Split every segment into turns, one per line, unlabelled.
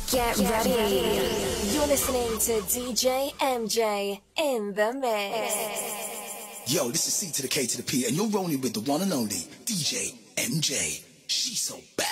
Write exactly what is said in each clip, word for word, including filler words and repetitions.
Get ready. You're listening to D J M J in the mix.
Yo, this is C to the K to the P, and you're rolling with the one and only D J M J. She's so bad.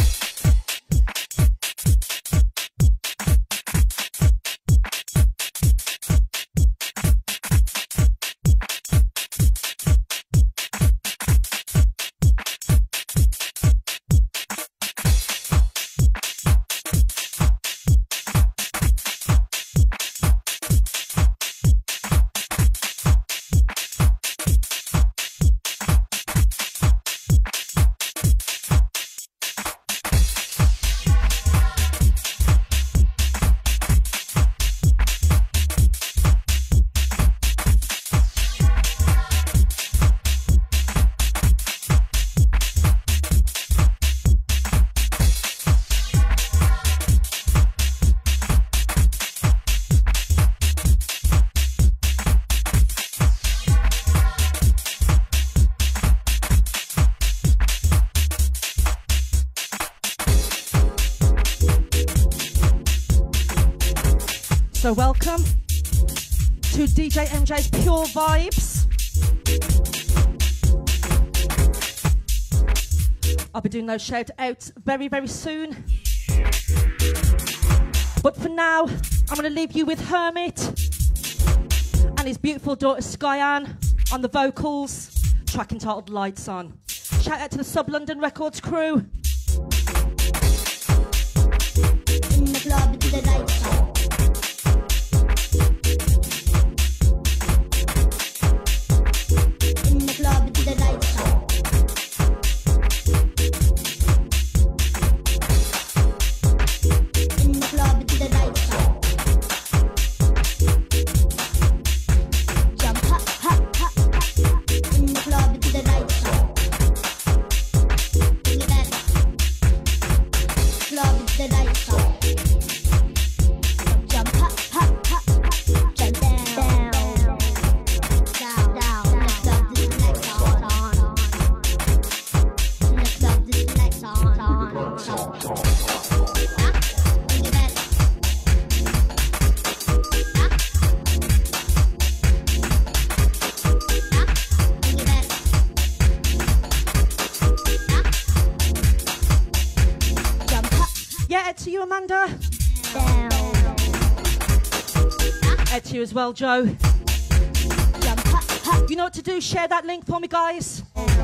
So welcome to D J M J's Pure Vibes. I'll be doing those shout outs very, very soon. But for now, I'm going to leave you with Hermit and his beautiful daughter Skyanne on the vocals, track entitled Lights On. Shout out to the Sub London Records crew.
In the club, it's the lights on.
To you as well, Joe. You know what to do, share that link for me, guys.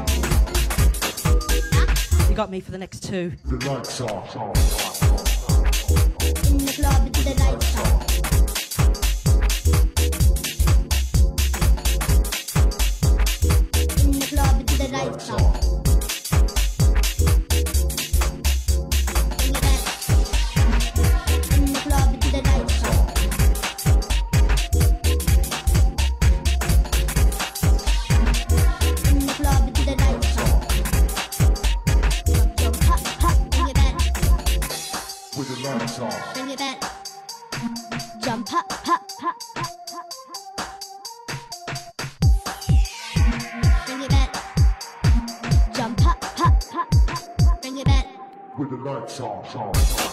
You got me for the next two.
The lights are in the club, it's the lights are. In the club, it's the lights are. Bring it back. Jump up, up, up, up, up. Bring it back. Jump up, up, up, up. Bring it back. With the lights on.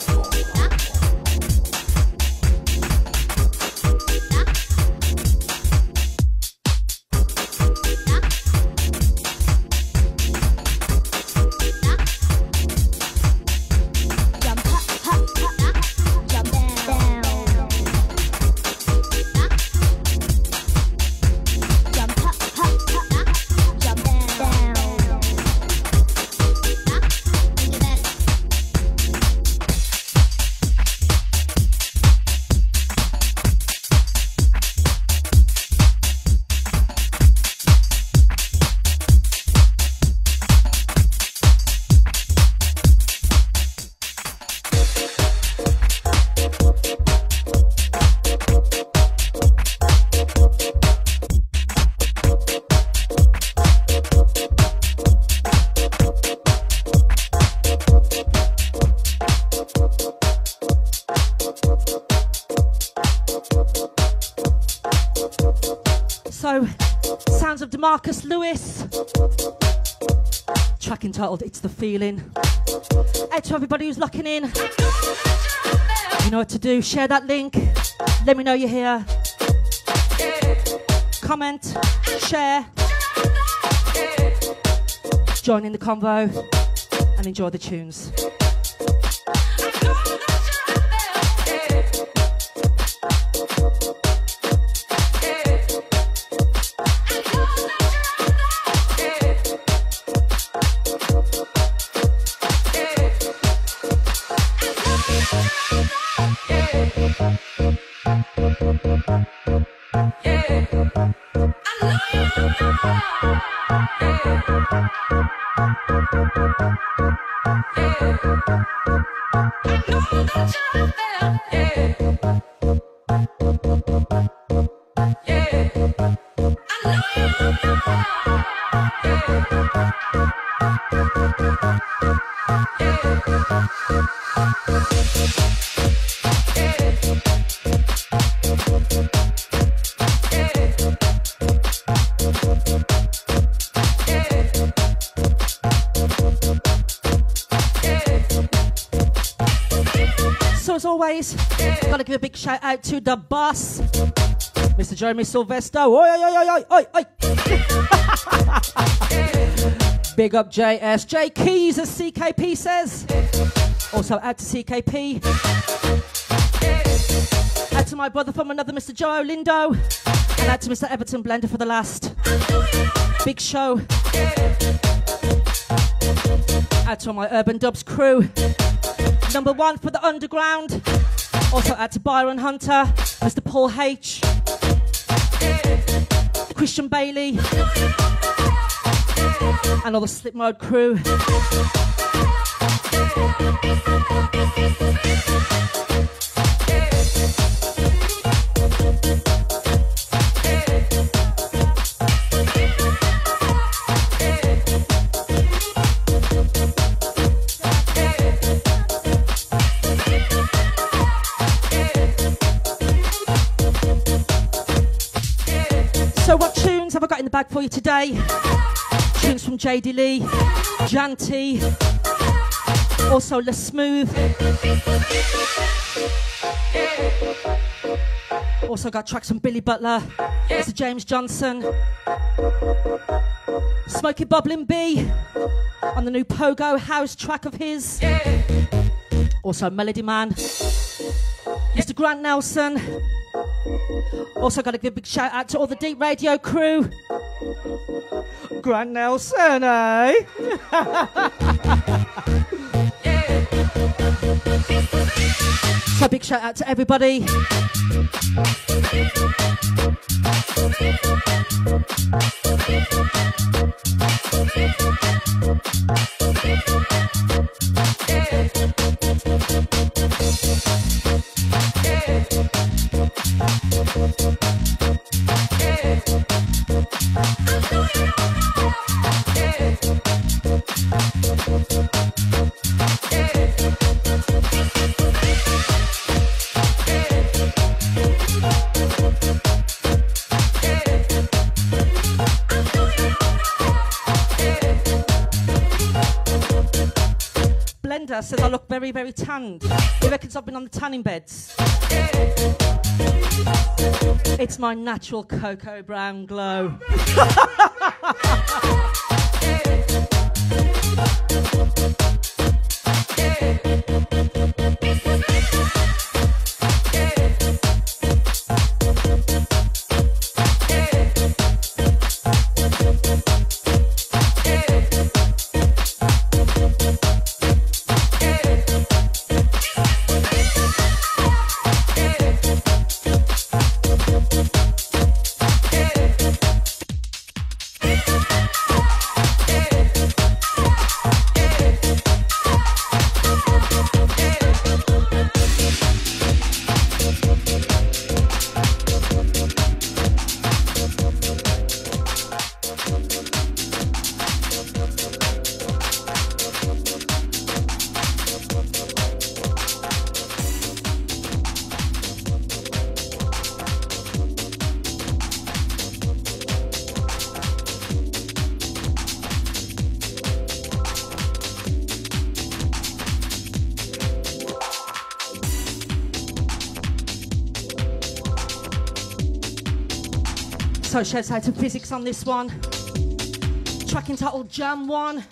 So, sounds of DeMarcus Lewis. Track entitled It's the Feeling. Hey, to everybody who's locking in, you know what to do. Share that link. Let me know you're here. Comment, share. Join in the convo and enjoy the tunes. So as always, gotta give a big shout out to the boss, Mister Jeremy Sylvester. Oi, oi, oi, oi, oi, oi. Big up J S. J Keys, as C K P says. Also out to C K P. Out to my brother from another Mister Joe Lindo. And out to Mister Everton Blender for the last. Big show. Out to my Urban Dubs crew. Number one for the underground. Also out to Byron Hunter, Mister Paul H, Christian Bailey, and all the Slip Mode crew. So what tunes have I got in the bag for you today? Tunes from J D Lee, Janty, also Les Smooth. Also got tracks from Billy Butler, Mister James Johnson, Smokey Boblin B on the new Pogo House track of his. Also Melody Man, Mister Grant Nelson. Also got to give a big shout out to all the Deep Radio crew. Grant Nelson, eh? So big shout out to everybody. Blender says I look very, very tanned. He reckons I've been on the tanning beds. It's my natural cocoa brown glow. Also, shouts out to Physics on this one. Track entitled Jam One.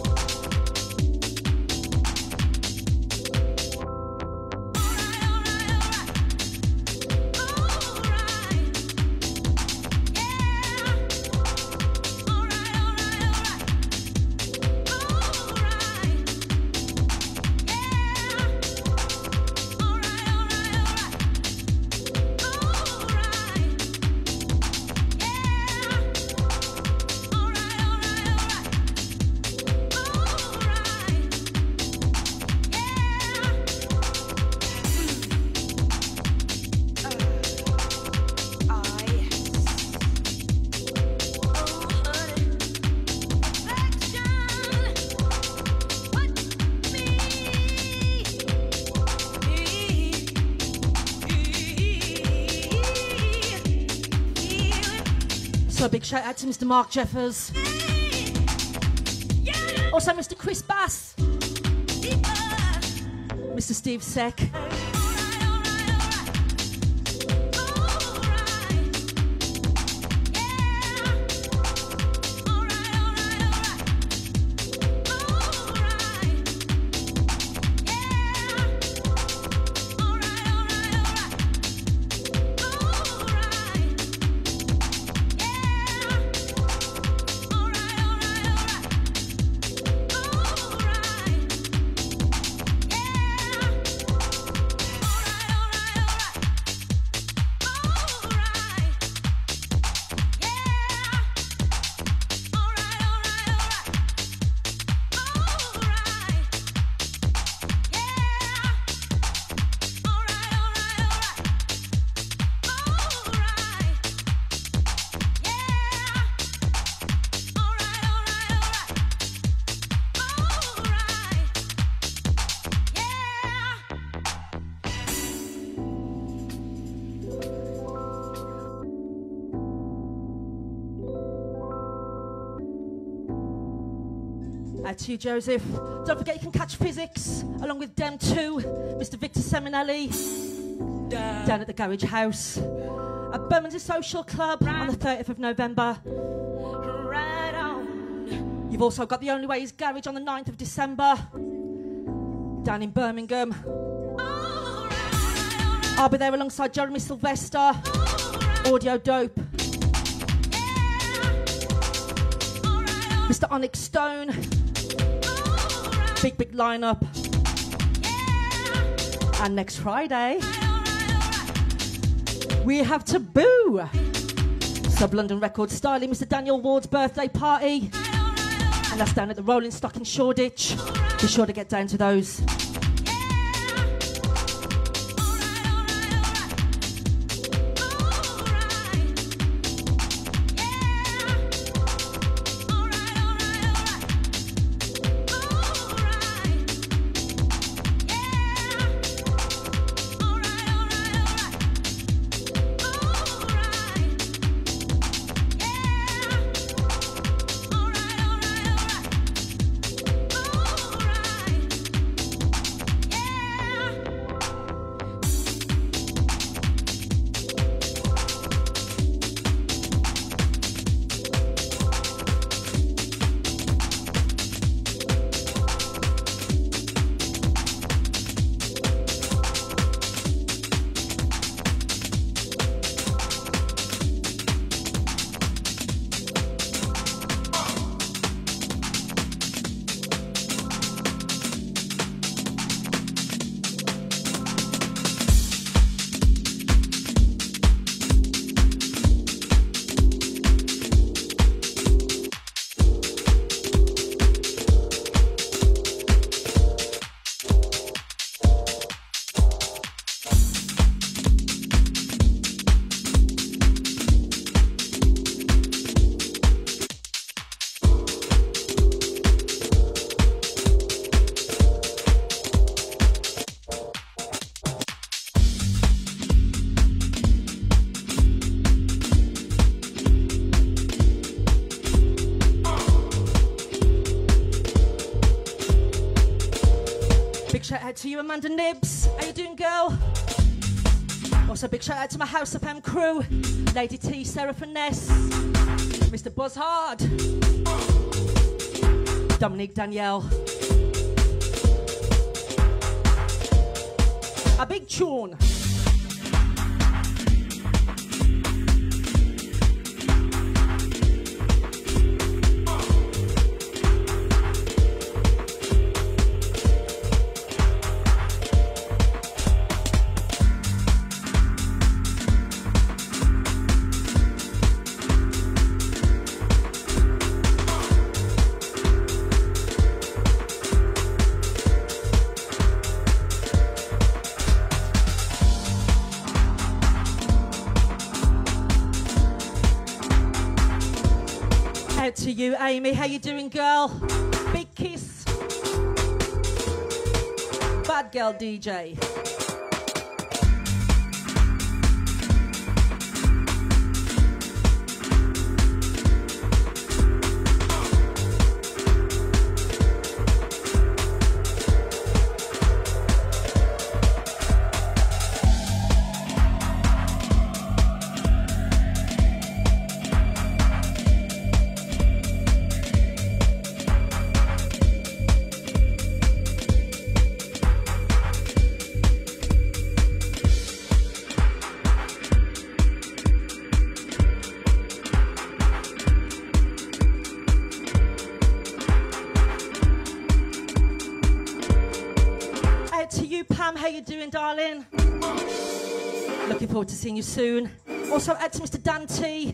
So a big shout out to Mister Mark Jeffers. Also Mister Chris Bass. Mister Steve Seck. Out to you, Joseph. Don't forget you can catch Physics along with Dem two, Mister Victor Seminelli, down at the Garage House at Bermondsey Social Club on the thirtieth of November. Right on. You've also got The Only Way Is Garage on the ninth of December down in Birmingham. I'll be there alongside Jeremy Sylvester, Audio Dope, Mister Onyx Stone. Big, big lineup. And next Friday, we have Taboo. Sub London Records styling Mister Daniel Ward's birthday party. And that's down at the Rolling Stock in Shoreditch. Be sure to get down to those. Shout out to you, Amanda Nibbs. How you doing, girl? Also, big shout out to my House of M crew, Lady T, Sarah Finesse, Mister Buzzhard, Dominique Danielle. A big tune. To you, Amy. How you doing, girl? Big kiss. Bad girl D J. How you doing, darling? Looking forward to seeing you soon. Also, add to Mister Dante.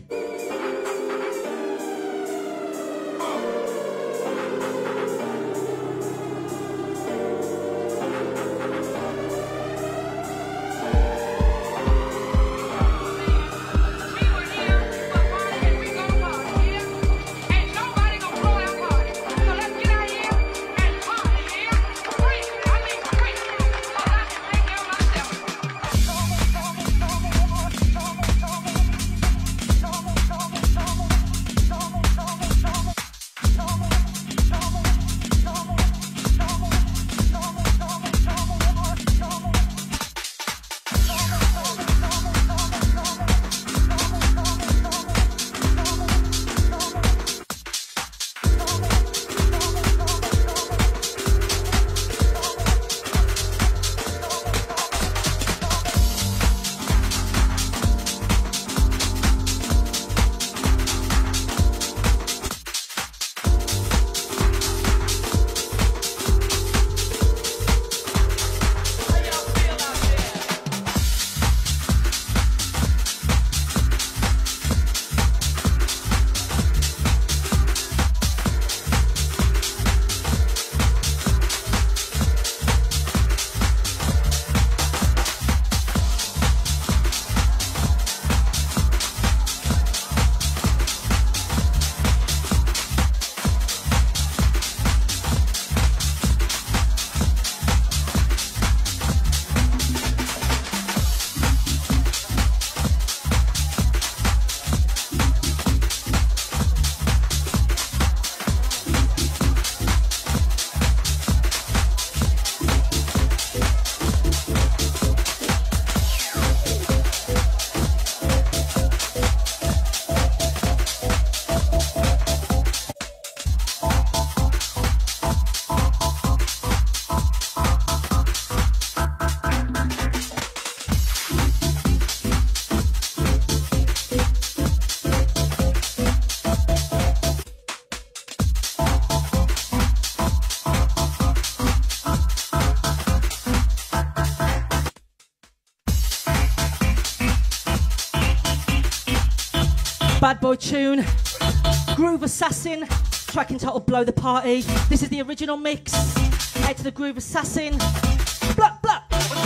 Bad boy tune, Groove Assassin, track entitled Blow the Party. This is the original mix. Head to the Groove Assassin. Blah, blah.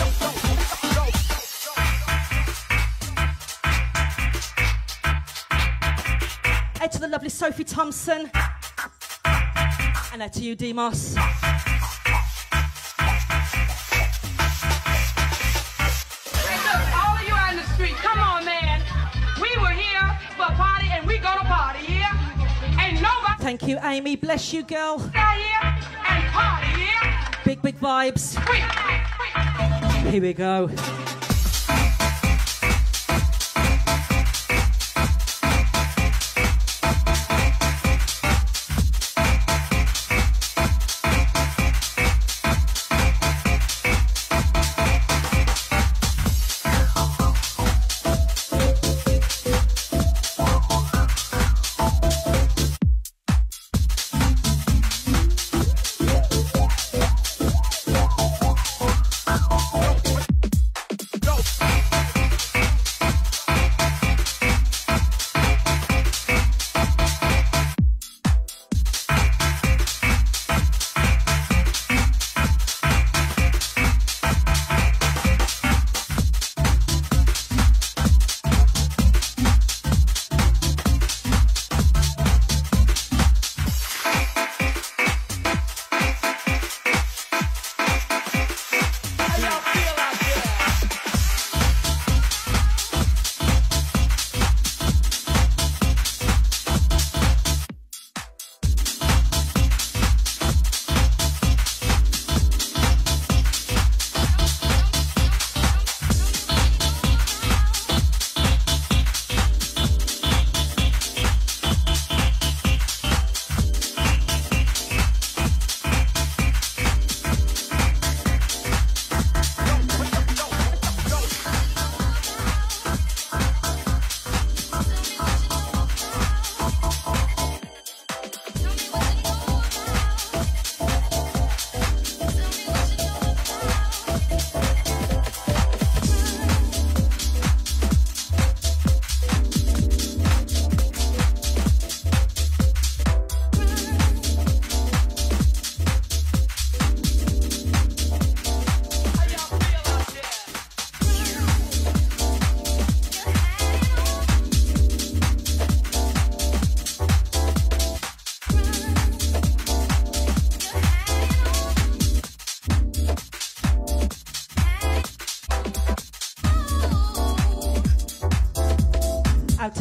Head to the lovely Sophie Thompson. And head to you, Demos. Thank you, Amy. Bless you, girl. Big, big vibes. Here we go.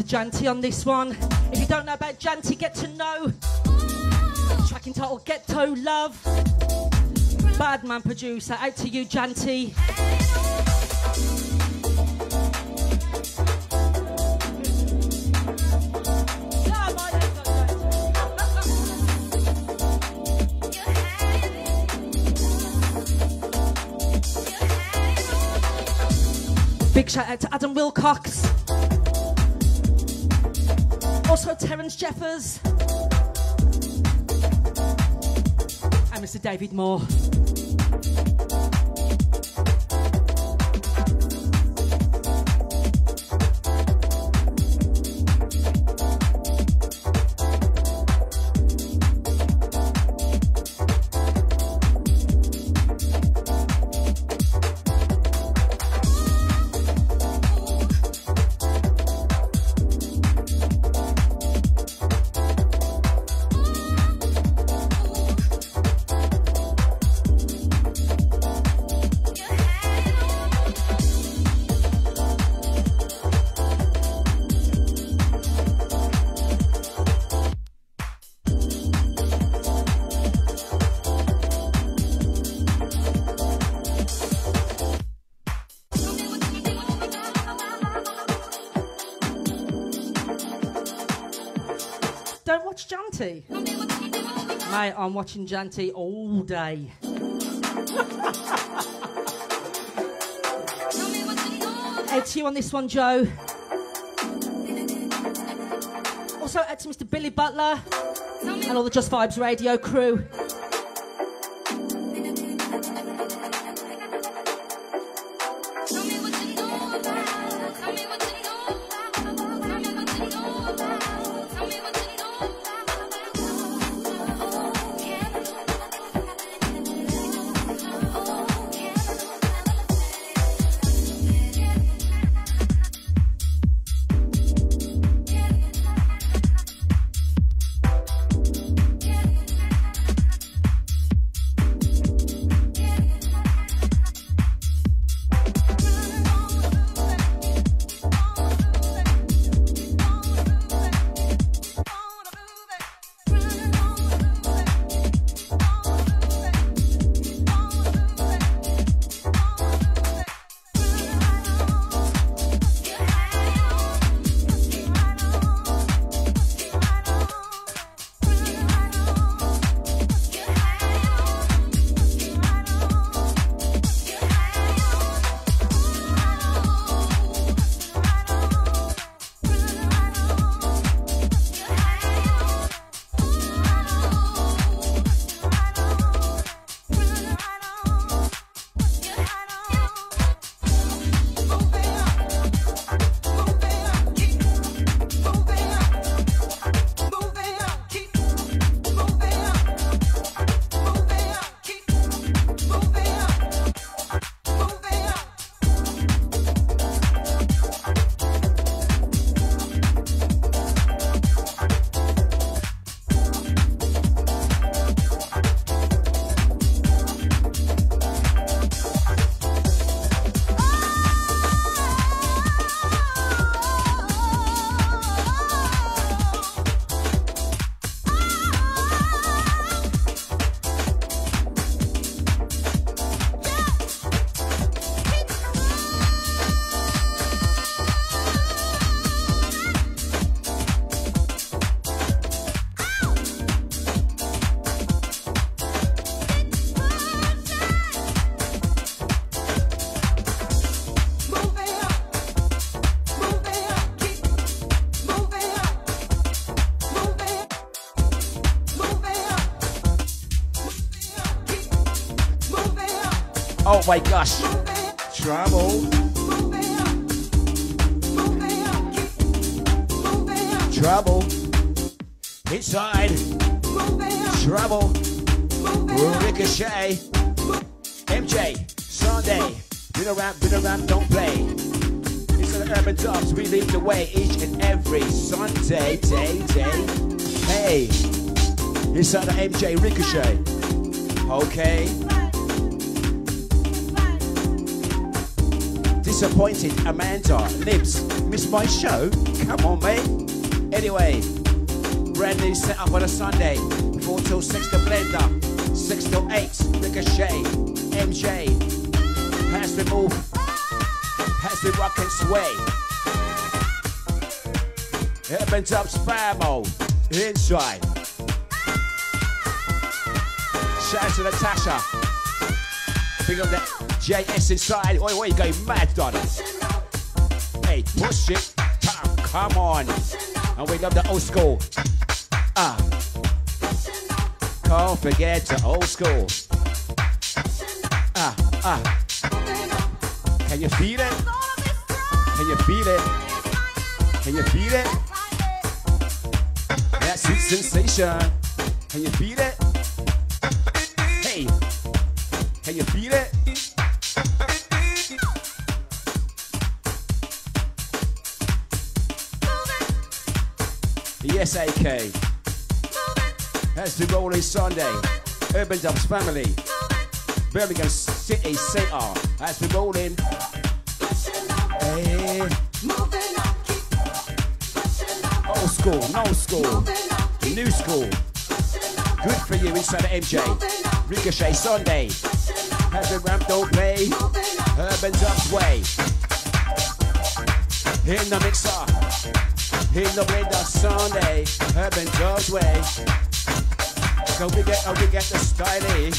Janty on this one. If you don't know about Janty, get to know. Track entitled Ghetto Love. Badman producer, out to you, Janty. Big shout out to Adam Wilcox. Also Terence Jeffers. And Mister David Moore. Don't watch Janty. Mate, I'm watching Janty all day. Out to you on this one, Joe. Also out to Mister Billy Butler and all the Just Vibes radio crew.
Oh my gosh. Trouble. Trouble. Inside. Trouble. Ricochet. M J. Sunday. Been around, been around, don't play. It's the Urban Dogs. We lead the way each and every Sunday, day, day. Hey. Inside the M J Ricochet. Okay. This disappointed. Amanda, Nibs, miss my show? Come on, mate. Anyway, brand new setup on a Sunday. four till six the blender. six till eight, Ricochet. M J. Has to move. Has to rock and sway. Urban Dubs Famo. Inside. Shout out to Natasha. Big up that J S inside. Oi, where you going mad, Donna? Hey, push it. Come, come on. And we love the old school. Ah. Can't forget the old school. Ah, ah. Can you feel it? Can you feel it? Can you feel it? That's sweet sensation. Can you feel it? Hey, can you feel it? Yes, A K. That's the Rolling Sunday. Urban Dubs family. Birmingham City Centre. That's the rolling. Hey. Old school, no school, new school. Good for you inside the M J. Ricochet Sunday. Have the ramp don't play. Urban Dubs way. In the mixer. In the blender Sunday. Urban Dubs way. So we get, oh, we get the styling.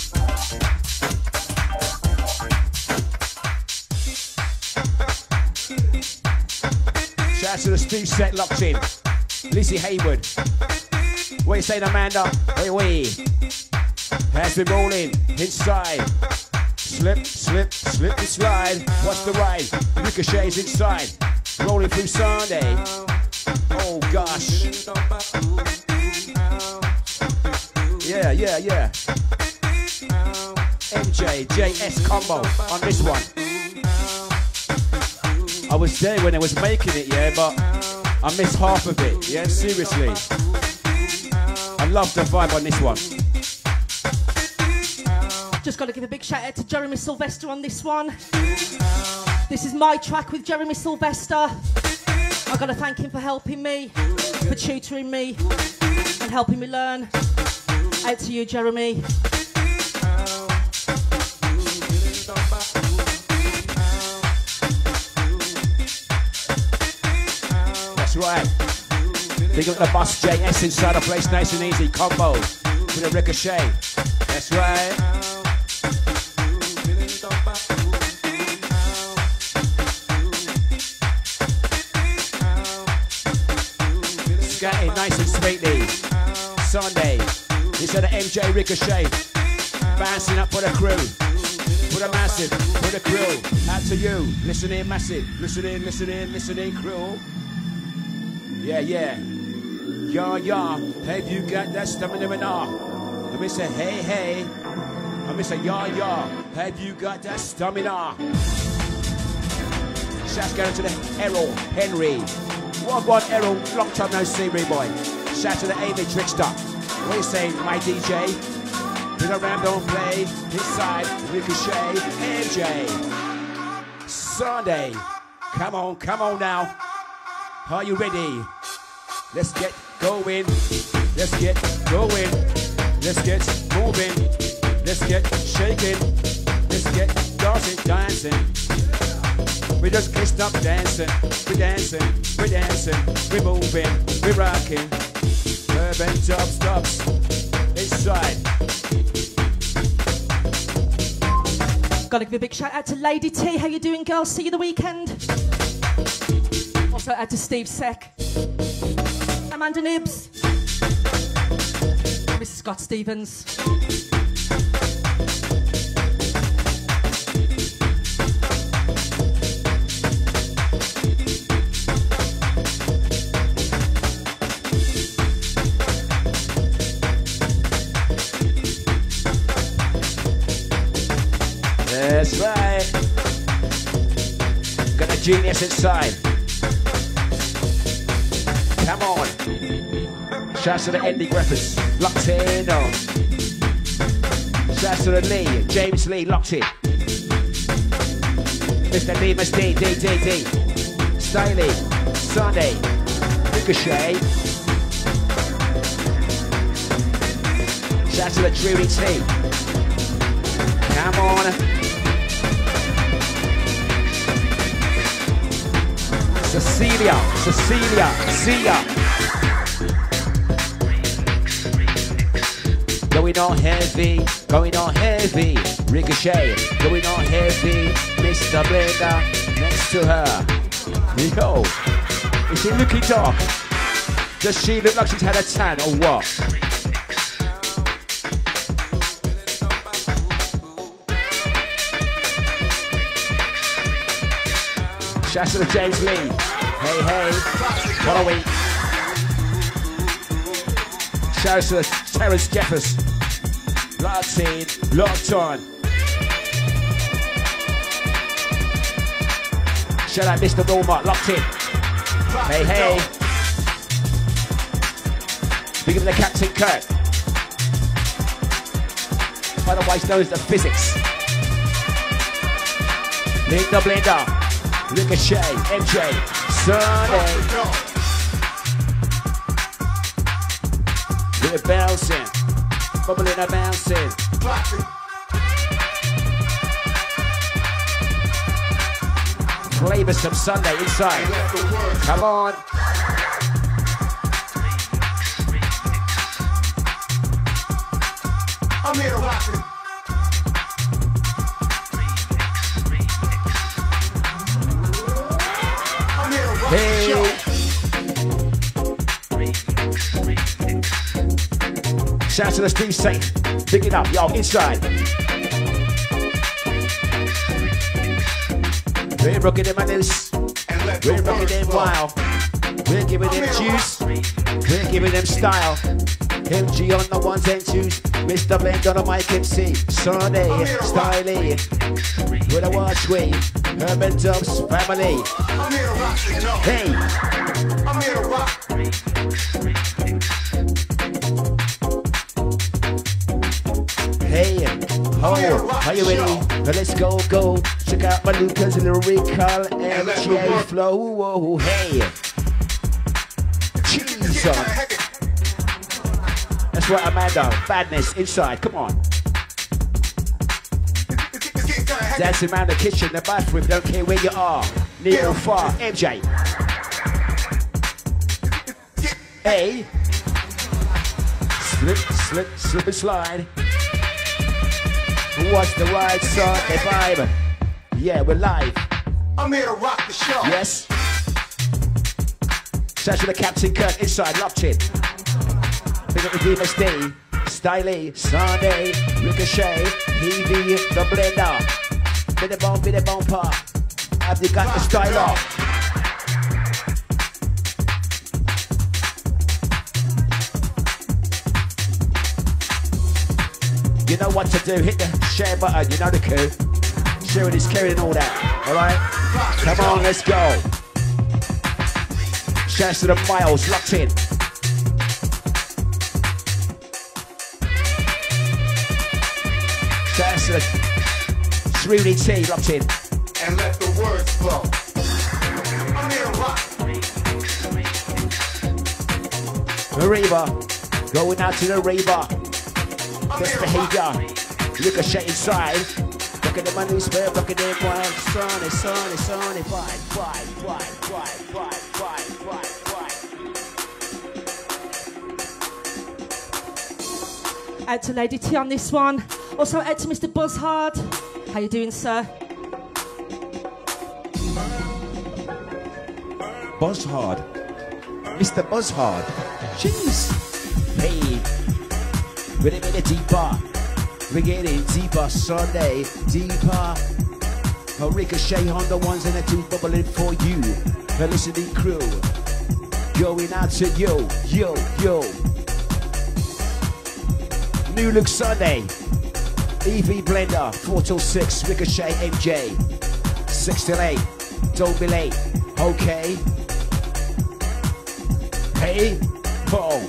Shout out to the Steve set locked in. Lizzie Hayward. What you saying, Amanda? Hey, wait. Has been rolling inside. Slip, slip, slip and slide. What's the ride? Ricochet's inside. Rolling through Sunday. Oh gosh. Yeah, yeah, yeah. M J, J S combo on this one. I was there when I was making it, yeah, but I missed half of it, yeah, seriously. I love the vibe on this one.
Just got to give a big shout out to Jeremy Sylvester on this one. This is my track with Jeremy Sylvester. I've got to thank him for helping me, for tutoring me, and helping me learn. Out to you, Jeremy.
That's right. Big up the boss J S inside the place, nice and easy. Combo with a Ricochet. That's right. Scatting nice and sweetly. Sunday. Instead of M J Ricochet. Bouncing up for the crew. For the massive, for the crew. Out to you. Listen in, massive. Listen in, listen in, listen in, crew. Yeah, yeah. Yeah, yeah. Have you got that stamina and all? Let me say, hey, hey. Let me say, yeah, yeah. Have you got that stamina? Shout out to the Errol Henry. What one Errol? Long time no see, boy. Shout to the Amy Trickster. What are you saying, my D J? Bring around, don't play. Inside, Ricochet, M J. Sunday. Come on, come on now. Are you ready? Let's get going. Let's get going. Let's get moving. Let's get shaking. Let's get dancing, dancing. We just can't stop dancing. We're dancing, we're dancing, we're moving, we're rocking. Urban Dubs Dubs inside.
Gotta give a big shout out to Lady T. How you doing, girls? See you the weekend. Also out to Steve Seck, Amanda Nibs, Missus Scott Stevens.
That's right. Got a genius inside. Come on. Shouts to the Andy Griffiths. Locked in. Oh. Shouts to the Lee. James Lee. Locked in. Mister B, Mister D, D, D, D. Styly, Sunday, Ricochet. Shout to the Dreary T. Come on. Cecilia, Cecilia, see ya. Going on heavy, going on heavy. Ricochet, going on heavy. Mister Blender next to her. Yo, is she looking dark? Does she look like she's had a tan or what? Shouts to the James Lee. Hey, hey. What are we? Shouts to the Terrence Jeffers. Locked in, locked on. Shout out Mister Walmart, locked in. Hey, hey. Big up the Captain Kirk. Otherwise known as the Physics. Linda Blender. Ricochet, M J, Sunday. We're bouncing, bubbling and bouncing. Flavor some Sunday inside. Come on.
I'm here to rock it.
Hey. Shout to the Steve Saint. Pick it up, yo, inside. We're rocking them madness. We're rocking them wild. We're giving them juice. We're giving them style. M G on the ones and twos. Mister Blend on the mic M C. Sunday, Styly. With a watch way. Urban Dubs family.
I'm here to rock, you know.
Hey.
I'm here to rock.
Hey, ho, are you ready? Well, let's go, go. Check out my Lucas lyrical M J flow. Whoa, hey. Cheese on. That's right, Amanda. Badness inside. Come on. Dancing around the kitchen, the bathroom, don't care where you are. Near or far, M J. Hey. Slip, slip, slip and slide. What's the right side, the vibe? Yeah, we're live.
I'm here to rock the show.
Yes. Shout to the Captain Kirk inside, locked in. Pick up the D M S D. Styly, Sunday, Ricochet, Heavy, the Blender. Bit of bone, bit of bone pop. Have you got the style off? You know what to do. Hit the share button. You know the coup. Sharing is carrying all that. All right? Come on, let's go. Shouts to the Miles, locked in. Shouts to the Shrewdy T, locked in.
And let the words flow. I'm here to rock.
Reba. Going out to the Reba. Best behavior. Ricochet inside. Look at the money spare, look at them wild. Sunny, sunny, sunny, vibe, vibe, vibe, vibe, vibe, vibe, vibe, vibe.
Out to Lady T on this one. Also out to Mister Buzzhard. How you doing, sir?
Buzzhard. Mister Buzzhard. Jeez. Hey. We're a minute deeper. We're getting deeper. Sunday, deeper. A Ricochet on the ones and the two bubbling for you. The listening crew. Going out to yo, yo, yo. New Look Sunday. E V Blender, four till six. Ricochet, M J. six till eight. Don't be late. Okay. Hey, boom.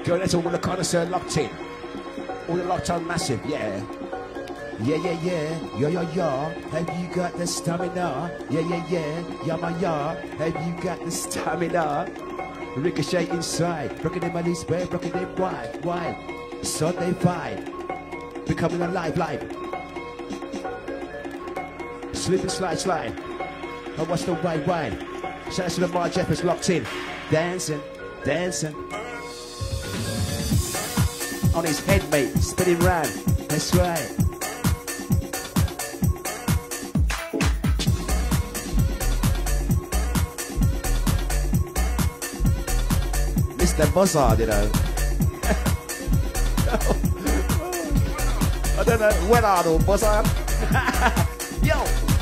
Go, that's all the connoisseur locked in. All the locked on massive, yeah. Yeah, yeah, yeah, yeah, yeah, yeah. Have you got the stamina? Yeah, yeah, yeah, yeah, my yeah. Have you got the stamina? Ricochet inside, rocking in my knees, babe, rocking in wide, wide. Sunday vibe, becoming alive, live. Slip and slide, slide. I watch the wide, wide. Shout out to the Lamar Jeffers locked in, dancing, dancing. On his head, mate, spinning round. That's right. Mister Buzzard, you know. I don't know, when are those Buzzard? Yo!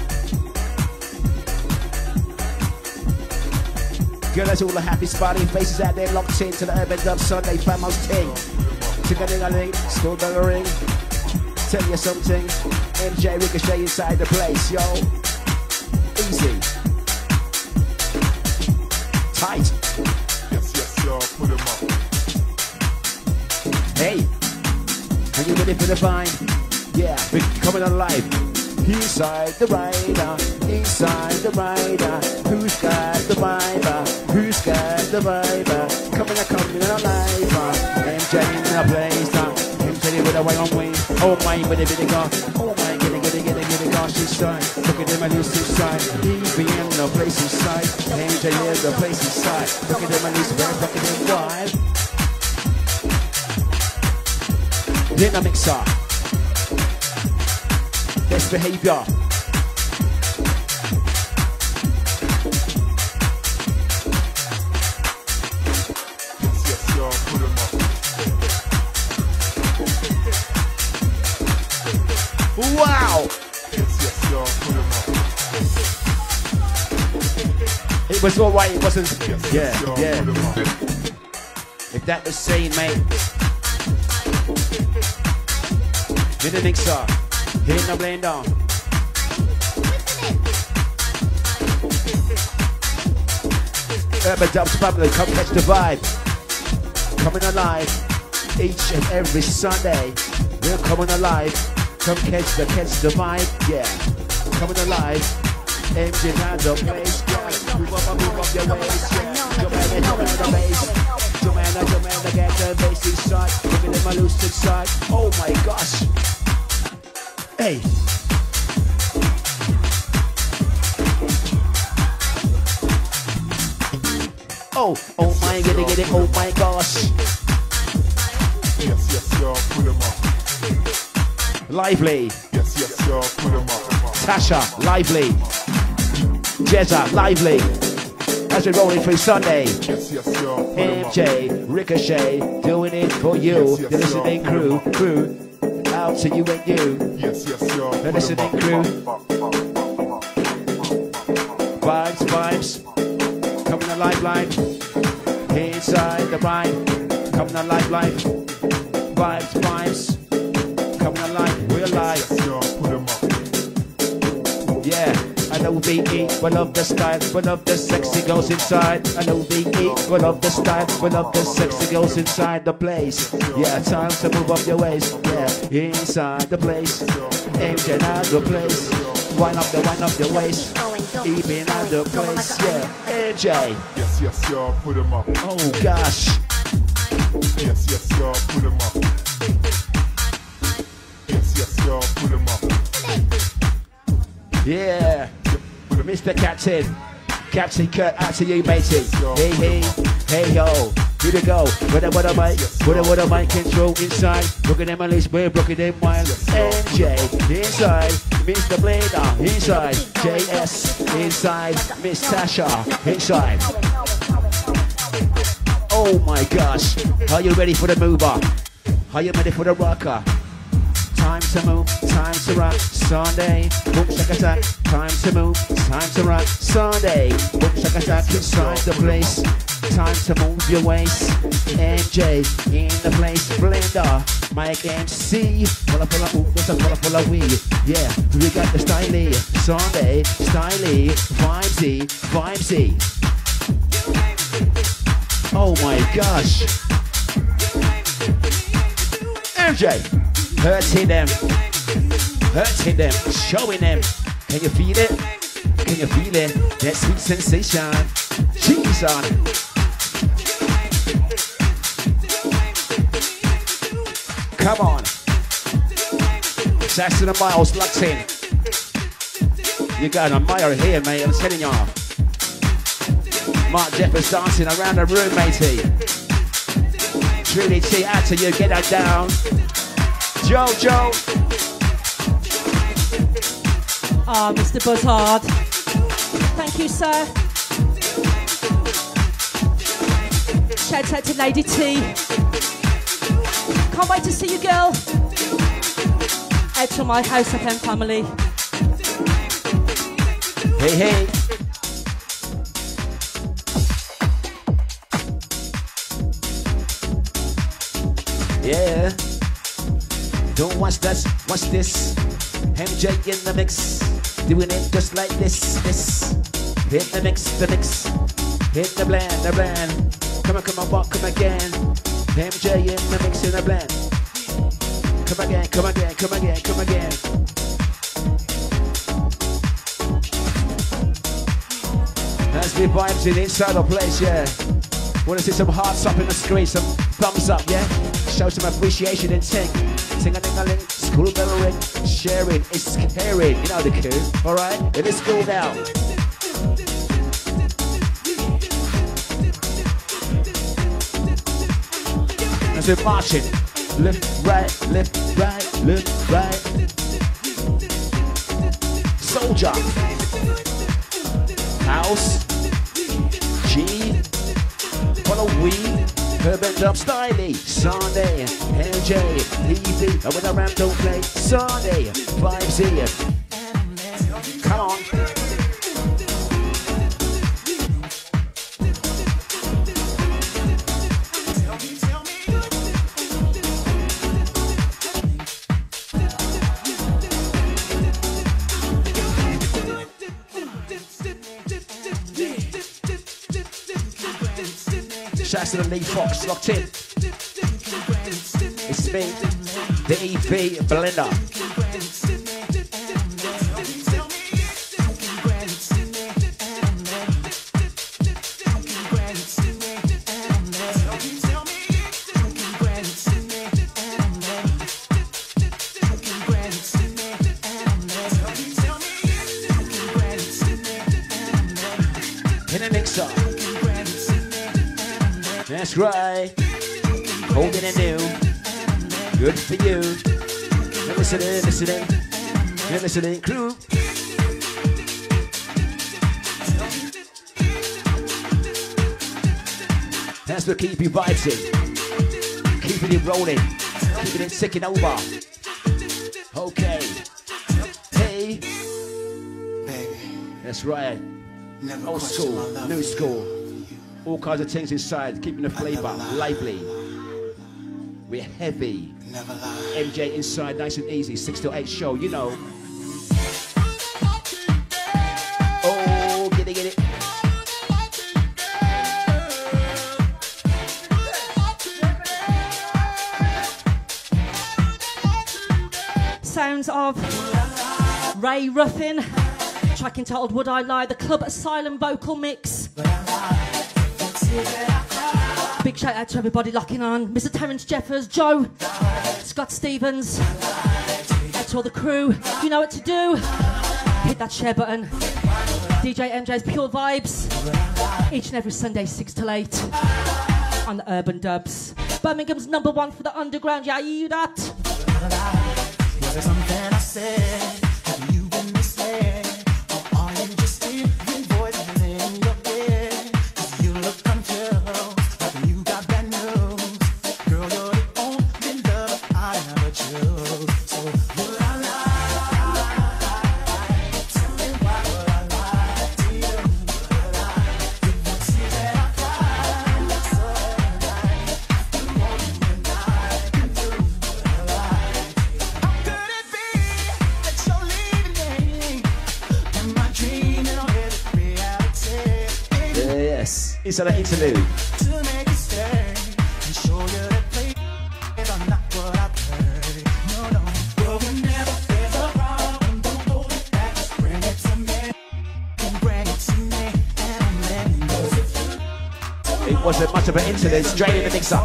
Girl, that's all the happy smiling faces out there locked in to the Urban Dub Sunday Famous Ting. Ting-a-ling-a-ling, still ring. Tell you something, M J Ricochet inside the place, yo. Easy. Tight.
Put him up.
Hey, are you ready for the vine? Yeah, we're coming alive. Inside the rider, inside the rider. Who's got the vibe? Who's got the vibe? Coming, a coming alive. M J in the place. M J with a way on wing. Oh my, with a bit of gun. Oh my, get it, get it, get it, get it, gosh inside. Look at him, I lose inside. He be in the place inside. M J is the place inside. Look at him, I lose where, look at him wild. Dynamic sir. Best behavior.
Yes, yes, y'all, put him up.
Wow!
Yes, yes, y'all, put him up.
It was alright, it wasn't.
Yes, yes,
Yeah,
y'all,
yeah.
put him up.
If that was seen, mate. In the mixer, in the blender. Urban Dubs Public, come catch the vibe. Coming alive each and every Sunday. We're coming alive. Come catch the catch the vibe, yeah. Coming alive. M J and the place, yeah. Move up, move up your waist, yeah. Your man, your man, the bass. Your man, your man, get the bass inside. Look at them, I lose inside. Oh my gosh. Hey. Oh, oh my, get it, get it, oh my gosh.
Yes, yes, y'all, put him up.
Lively.
Yes, yes, y'all, put him up.
Tasha, lively. Jezza, lively. As we're rolling through Sunday.
Yes, yes, y'all, put him
M
up.
J, Ricochet, doing it for you.
Yes, yes,
The listening
y'all,
crew,
put 'em up.
crew. Out to you and you.
Yes, yes, y'all,
The
put 'em
listening
up.
crew. Vibes, vibes. Coming alive, live. Inside the vibe. Coming alive, live. Vibes, vibes. Coming alive, we're alive.
Yes, y'all, put him up.
Yeah, I know V E, we love the style, we love the sexy girls inside. I know V E, we love the style, we love the sexy girls inside the place. Yeah, time to move up your waist. Yeah, inside the place. M J out the place. Wind up the wind up the waist. Even out the place. Yeah, M J.
Yes, yes, y'all, put him up.
Oh gosh.
Yes, yes, y'all, put him up. Yes, yes, y'all, put him up.
Yeah, Mister Captain, Captain Kurt, out to you, matey. Hey, hey, hey, yo, here we go. What a what a mic, what a what a mic control inside. Look at them at least, we're looking them wild. M J inside, Mister Blader inside, J S inside, Miss Tasha inside. Oh my gosh, are you ready for the mover? Are you ready for the rocker? Time to move, time to rock, Sunday, boom shaka attack. Time to move, time to rock, Sunday, boom shaka attack inside the place. Time to move your waist. M J in the place, Blender, Mike M C. Pull pull up, what's a pull pull up we? Yeah, we got the styly, Sunday, styly, vibesy, vibesy. Oh my gosh. M J, hurting them, hurting them, showing them. Can you feel it? Can you feel it? That sweet sensation. Cheese on. Come on. Saxon and Miles locked in. You got a Meyer here, mate. I'm telling you. Mark Jeffers dancing around the room, matey. Truly T, out to you, get that down. Joe, Joe.
Ah, oh, Mister Buzzard. Thank you, sir. Shout out to Lady T. Can't wait to see you, girl. Out to my House F M family.
Hey, hey. Yeah. Don't watch that, watch this. M J in the mix. Doing it just like this, this. Hit the mix, the mix. Hit the blend, the blend. Come on, come on, walk, come again. M J in the mix, in the blend. Come again, come again, come again, come again. Let's be vibes in inside the place, yeah. Wanna see some hearts up in the screen, some thumbs up, yeah? Show some appreciation and ting. Ting-a-ling-a-ling, school bell ring. Sharing is caring, you know the cue, alright? It is cool now. As we're marching, left, right, left, right, left, right. Soldier. House. G. Follow we. Urban Dub Styly. Sunday. M J. E V. And when I ram don't play. Sunday. five Z. Come on. Shouts to the Lee Fox, locked in. It's me, the E V Blender. In a mixer. That's right. Holding it new. Good for you. You're listening, listening. You're listening, crew. That's what keep you vibes in. Keeping it rolling. Keeping it ticking over. Okay. Hey.
Baby.
That's right.
Never
Old
question
school,
my love
new
for
school.
you.
All kinds of things inside, keeping the flavour lively. We're heavy.
Never lie.
M J inside, nice and easy. Six to eight show, you know. Oh, get it, get it.
Sounds of Ray Ruffin. Track entitled Would I Lie? The Club Asylum vocal mix. Big shout out to everybody locking on. Mister Terence Jeffers, Joe, Scott Stevens, out to all the crew. You know what to do. Hit that share button. D J M J's Pure Vibes. Each and every Sunday, six till eight on the Urban Dubs. Birmingham's number one for the underground. Yeah, you that?
Was there something I said? Have you been misled? Or are you just hearing voices in your head? 'Cause you look confused, like you got bad news. Girl, you're the only love I ever chose. So will I lie? Tell me why would I lie to you? Will I lie? You won't see that I cry. That's so right. You won't even lie. You do. Will I lie? Could it be that you're leaving me? Am I dreaming or is it reality?
Yes, inside the interlude.
To make you stay and show you that places are not what I've heard.
Wasn't much of an incident. Straight in the mixer.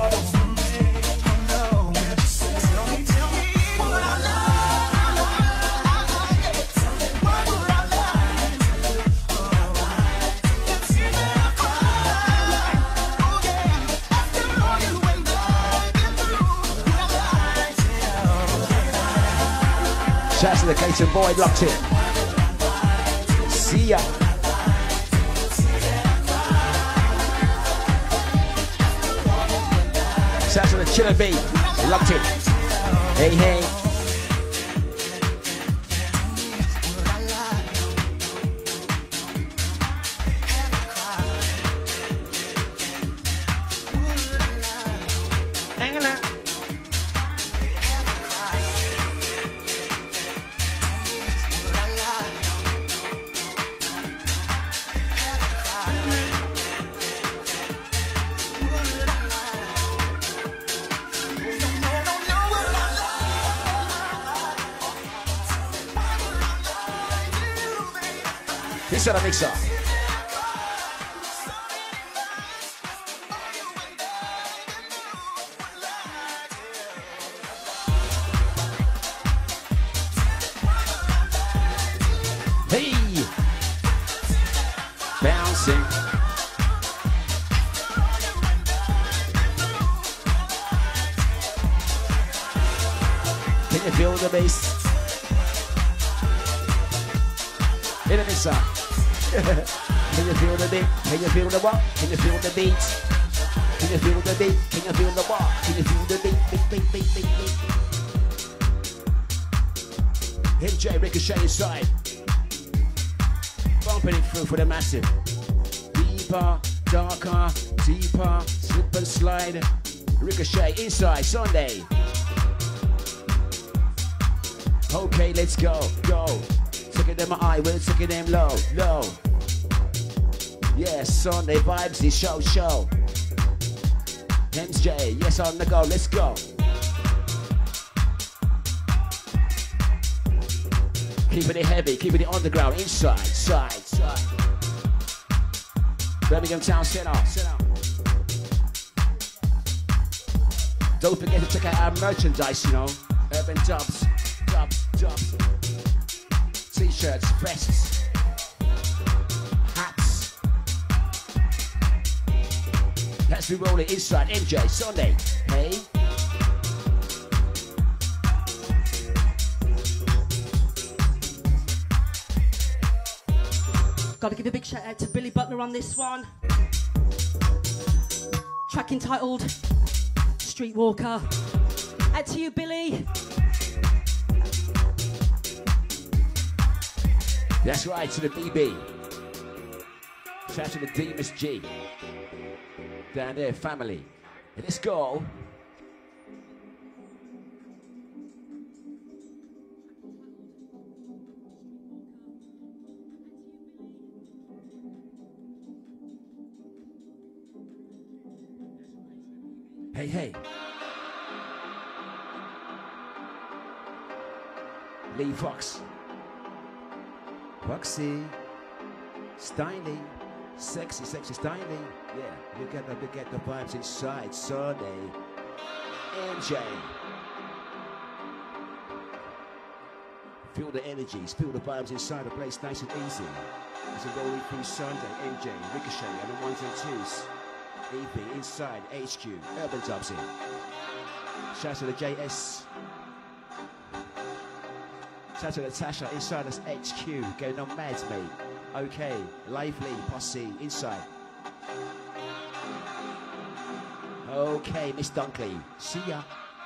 Shouts to the Gator boy, locked in. See ya. Shouts to the Chiller B, locked in. Hey, hey. This is a mixer. Hey, bouncing. Can you feel the bass? In the mixer. Can you feel the beat? Can you feel the what? Can you feel the beat? Can you feel the beat? Can you feel the what? Can you feel the beat? Beat, beat, beat, beat, beat. M J Ricochet inside. Bumping it through for the massive. Deeper, darker, deeper, slip and slide. Ricochet inside, Sunday. Okay, let's go, go. Taking them high, we're taking them low, low. Yes, Sunday vibes, the show, show. M J, yes, on the go, let's go. Keeping it heavy, keeping it underground, inside, side, side. Birmingham Town Centre, centre. Don't forget to check out our merchandise, you know. Urban Dubs, Dubs, Dubs. T-shirts, vests, hats. Let's be rolling inside M J Sunday. Hey.
Gotta give a big shout out to Billy Butler on this one. Track entitled Streetwalker. Out to you, Billy.
That's right, to the B B. Shout out to the Demas G. Down there, family. Let's go. Hey, hey. Lee Fox. Foxy. Styling. Sexy, sexy styling. Yeah, you get the, you get the vibes inside. Sunday. M J. Feel the energies, feel the vibes inside the place, nice and easy. As a rolling through Sunday, M J, Ricochet, and the ones and twos. E P inside H Q, Urban Dubs in. Shout out to the J S. Shout out to Natasha inside us H Q, going on mad, mate. Okay, lively, posse, inside. Okay, Miss Dunkley, see ya.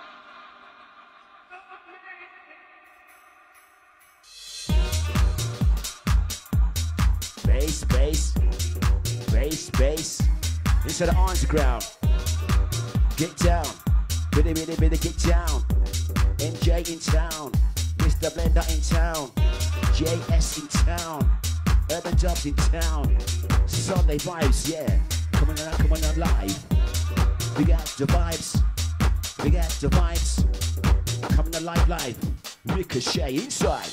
Bass, bass, bass, bass. Inside the underground. Get down. Bitty, bitty, bitty, get down. M J in town. Mister Blender in town. J S in town. Urban Dubs in town. Sunday vibes, yeah. Coming on, coming on live. We got the vibes. We got the vibes. Coming alive, live. Ricochet inside.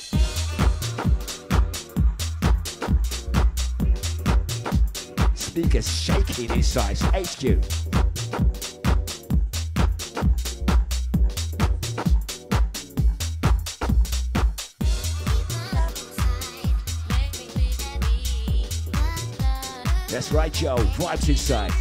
speakers shaking inside. H Q. That's right, Joe. Vibes inside.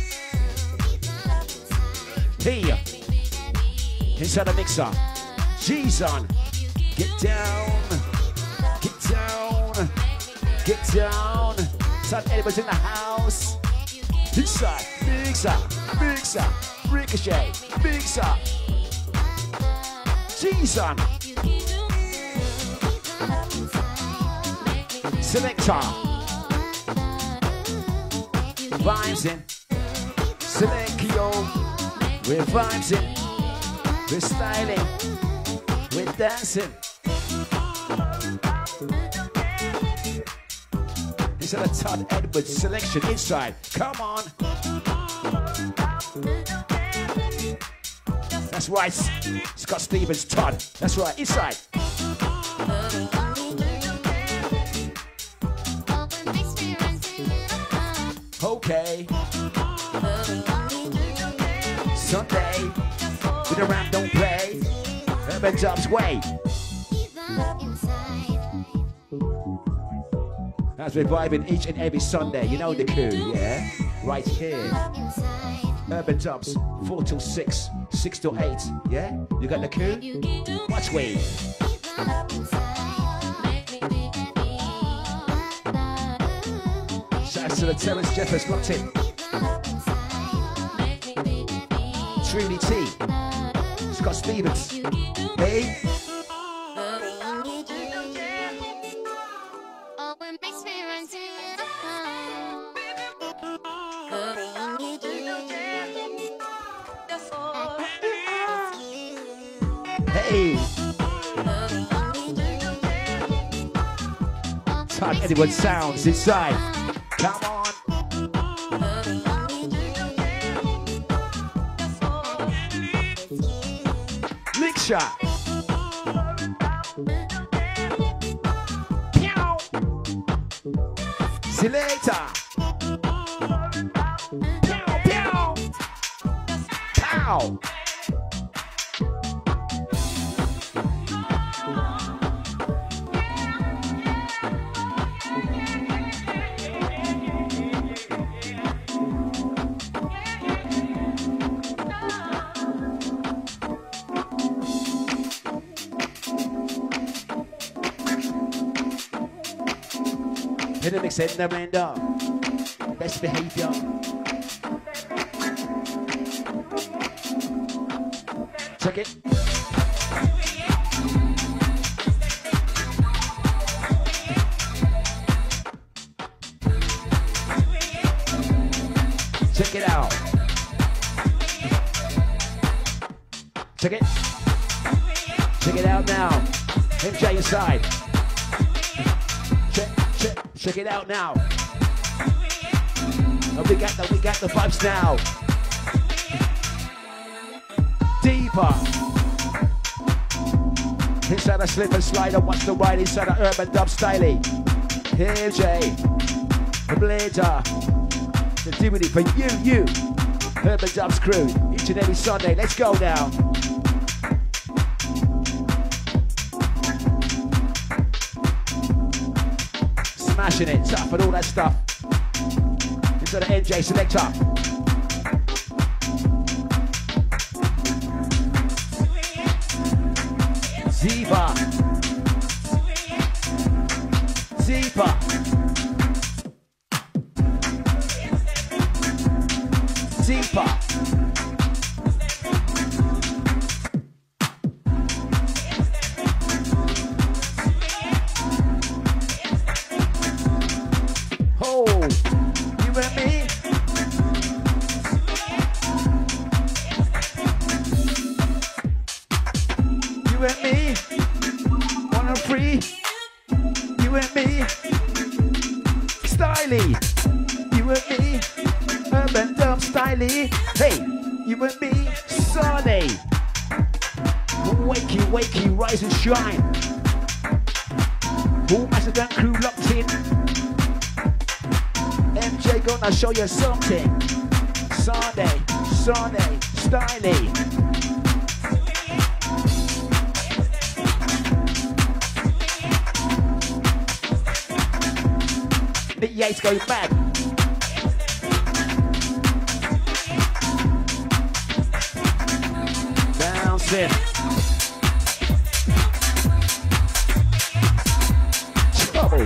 Here. Inside the mixer. G's on. Get down. Get down. Get down. Some edibles in the house. Inside. Mixer. Mixer. Ricochet. Mixer. G's on. Selector. Vibes in. Selectio. We're vibes in. We're styling. We're dancing. This is a Todd Edwards selection inside. Come on. That's right. Scott Stevens, Todd. That's right. Inside. Okay. Sunday. With the rap don't play. Urban Dub's way. As we're vibing each and every Sunday, you know the coup, yeah? Right here. Urban Dubs, four till six, six till eight, yeah? You got the coup? Watch way. Shout out to the Terrence Jeffers locked in. Truly T. Scott Stevens. Hey. Hey. Todd Edwards sounds inside. Come on. Lick shot. Pew. Selector. Pew, pew. Pow. Hit the mix in the blender. Best behavior. Check it. Check it out. Check it. Check it out now. M J inside. Check, check, check it out now. Oh, we got the, we got the vibes now. Deeper. Inside a slip and slide and watch the ride inside a urban dub styling. M J, the blazer, the doing it for you, you. Urban Dubs crew, each and every Sunday. Let's go now. Smashing it, tough and all that stuff. Into the N J selector. Ziva. Ziva. Ziva. Oh, you and me. You and me. One and three. You and me. Styly. You and me. Urban Dub Styly. Hey, you and me. Sunday. Wakey, wakey, rise and shine. All Macedon crew locked in. M J We're gonna show you something. Sunday, Sunday, styling. Nick Yates goes mad. Bouncing. Trouble.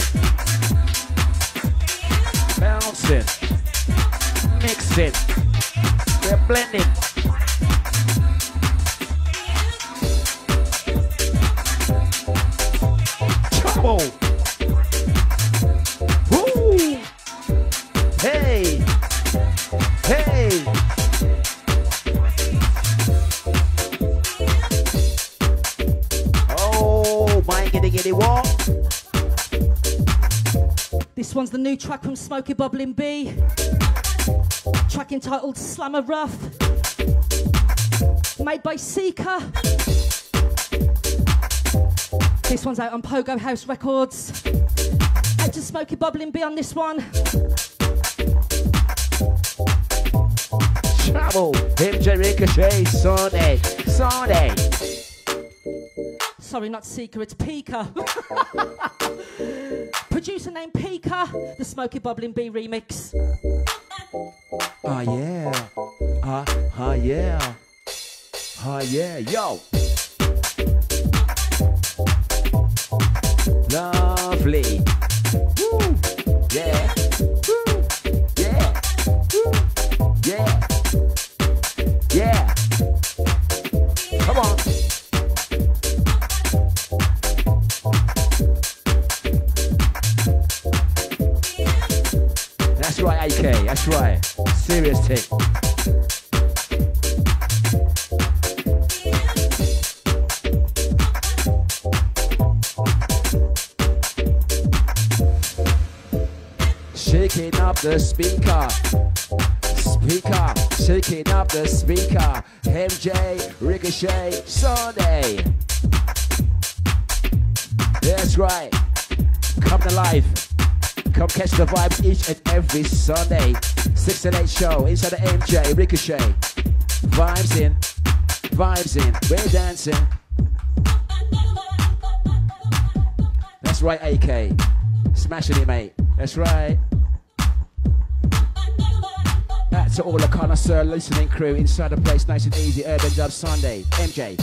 Bouncing. Mixing. We're blending. Trouble. Woo. Hey. Hey. Oh, my giddy giddy what?
This one's the new track from Smokey Bubbling B. Track entitled Slammer Rough. Made by Seeker. This one's out on Pogo House Records. Out to Smokey Bubbling B on this one.
Trouble. M J Ricochet. Sunday. Sunday.
Sorry, not Seeker, it's Pika. Producer named Pika, the Smokey Bubbling B remix.
Oh yeah. Ah, uh, uh, yeah. Ah, uh, yeah. Yo. Lovely. Woo. Yeah. Woo. Yeah. Woo. Yeah. Yeah. Come on. That's right, A K. That's right. Serious tick. Shaking up the speaker. Speaker. Shaking up the speaker. M J Ricochet Sunday. That's right. Come to life. Come catch the vibes each and every Sunday. six to eight show inside the M J Ricochet. Vibes in, vibes in, we're dancing. That's right, A K. Smashing it, mate. That's right. That's to all the connoisseur listening crew inside the place, nice and easy. Urban Dub Sunday. M J.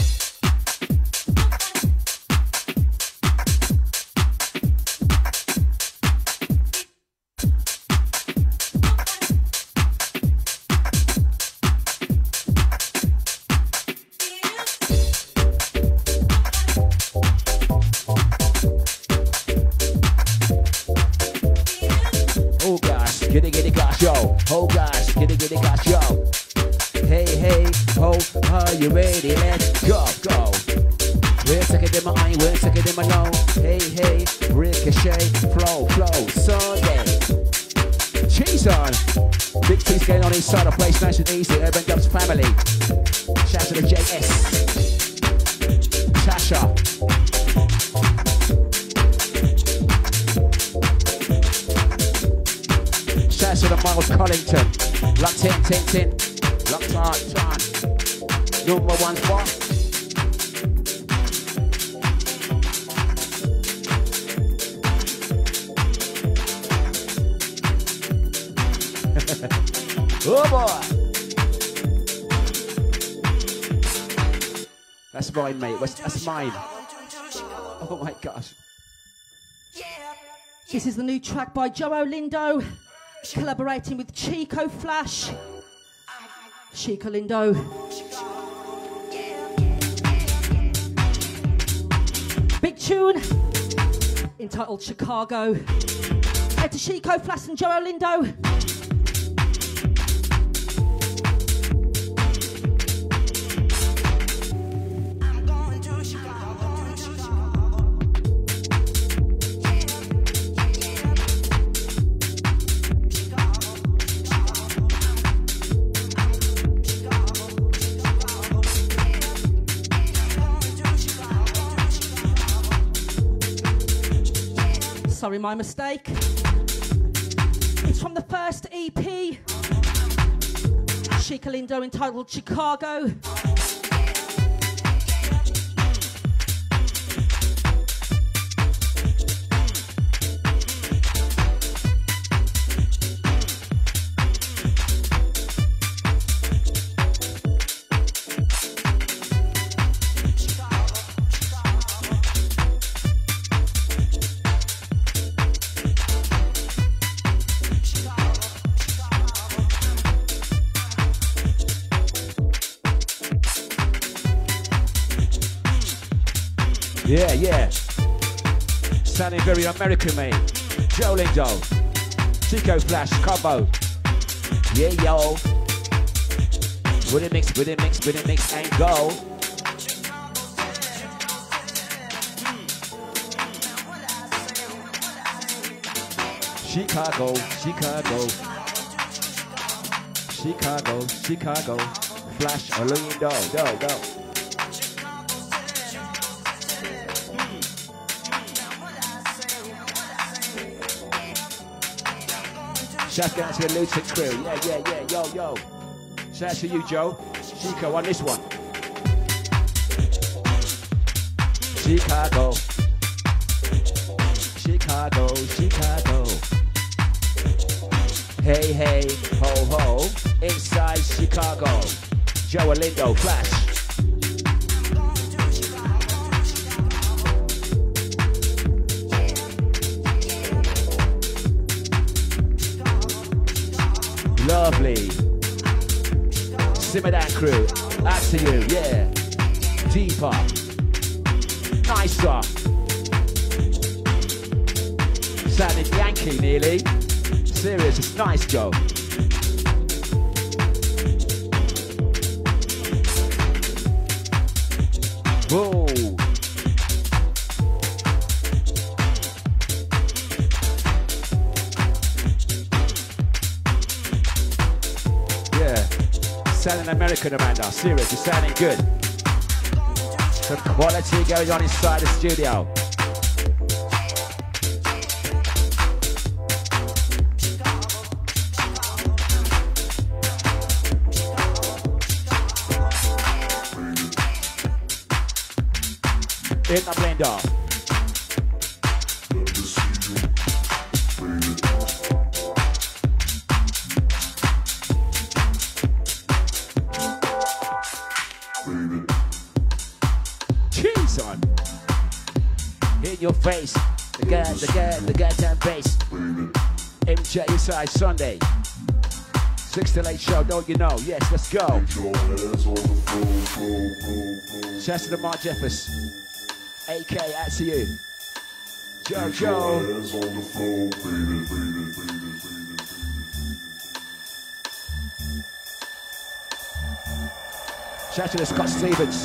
Giddy giddy gosh yo, oh gosh, giddy giddy gosh yo. Hey hey, ho, are you ready? Let's go, go. We're second in my eye, we're second in my nose. Hey hey, Ricochet, flow, flow, Sunday. Cheese on. Big T's going on inside the place, nice and easy. Urban Dubs family. Shout out to the J S. Tasha. To the Miles Collington, locked in, tin, tin, locked on, on, number one spot. Oh boy, that's mine, mate. That's mine. Oh my gosh.
This is the new track by Joe Lindo. Collaborating with Chico Flash. Chico Lindo. Big tune entitled Chicago. Head to Chico Flash and Joe Lindo. Sorry, my mistake. It's from the first E P, Chica Lindo, entitled Chicago.
Yeah, yeah. Sounding very American, mate. Joe Lindo. Chico Flash, combo. Yeah, yo. With it mix, with it mix, with it mix, and go. Chicago, Chicago. Chicago, Chicago. Flash, Orlando, go, go. Shout out to the Luton crew. Yeah, yeah, yeah, yo, yo. Shout out to you, Joe. Chico on this one. Chicago. Chicago, Chicago. Hey, hey, ho, ho. Inside Chicago. Joe Lindo, Flash. Lovely. Simmer that crew. Out to you, yeah. Deeper. Nicer. Sounding Yankee nearly. Serious, it's nice, Joe. Whoa. Sounding American, Amanda. Serious, you're sounding good. Some quality going on inside the studio. In the blender. Your face, the guy, the guy, the goddamn bass. M J inside Sunday, six to eight show. Don't you know? Yes, let's go. Shout to the Mark Jeffers, A K. Out to you, Joe Joe. Shout to the Scott Stevens.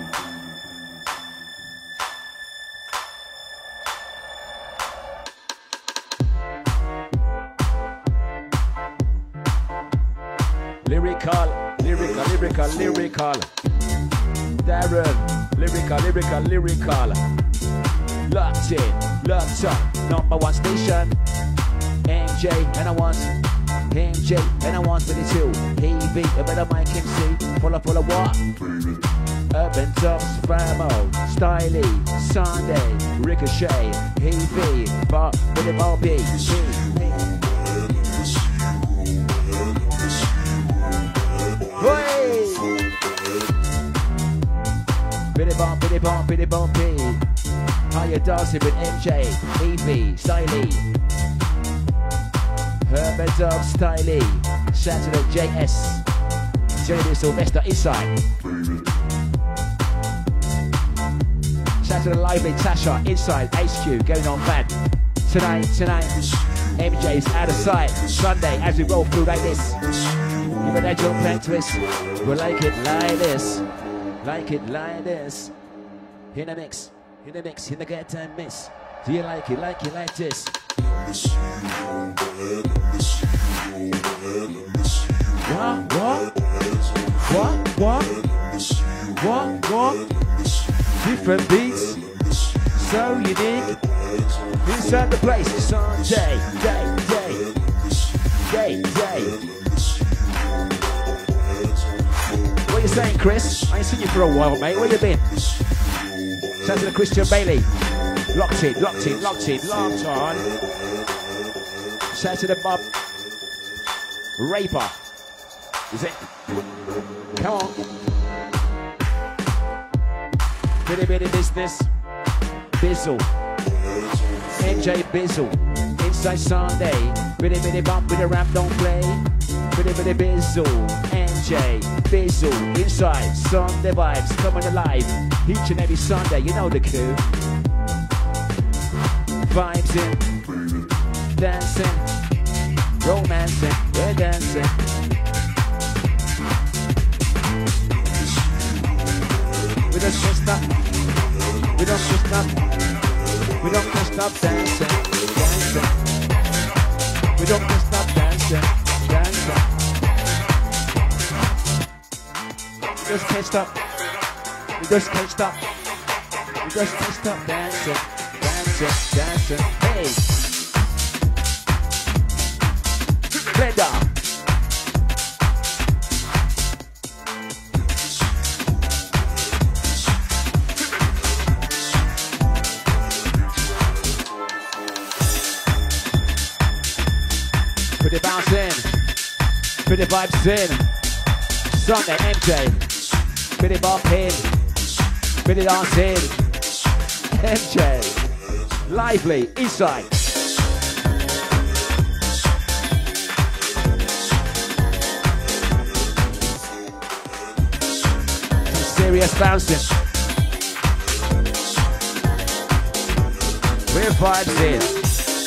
Lyrical, lyrical, lyrical, lyrical. Darren, lyrical, lyrical, lyrical. Locked in, locked up, number one station. M J and I want M J and I want twenty-two. Heavy, a better mic M C. Full of, full of what? Urban Tops, Famo, Styly, Sunday, Ricochet, Heavy, but with the ball beat. Hey! Biddy bump, biddy bump, biddy bumpy. How you dancing with M J, Evie, Styly, Herbert Dog, Styly, shout to the J S, Jeremy Sylvester inside. Shout to the lively Tasha inside, H Q going on bad. Tonight, tonight, M J's out of sight. Sunday as we roll through like this. Give it that jump and twist. We like it like this. Like it like this. In the mix. In the mix. In the get time mix. Do you like it? Like it like this. What? What? What? What? What? What? Different beats. So unique. Inside the place. Sunday. Day. Day. Day, day. What you saying, Chris? I ain't seen you for a while, mate. Where you been? Shout out to the Christian Bailey. Locked in, locked in, locked in, locked on. Shout out to the Bob Raper. Is it? Come on. Bitty bitty business. Bizzle. M J Bizzle. Inside Sunday. Bitty bitty bump with a rap, don't play. Bitty bitty Bizzle. M J Bizzle. Inside Sunday vibes coming alive. Each and every Sunday, you know the coup. Vibes in. Dancing. Romancing. We're dancing. We don't stop, we don't stop, we don't stop dancing, dancing. We don't stop dancing, dancing. We just can't stop, we just can't stop, we just can't stop dancing, dancing, dancing. Hey, Glenda. Put the bounce in, put the vibes in. Sunday, M J, put the bump in, put the dance in. M J, lively, inside. Some serious bouncing. We're vibes in.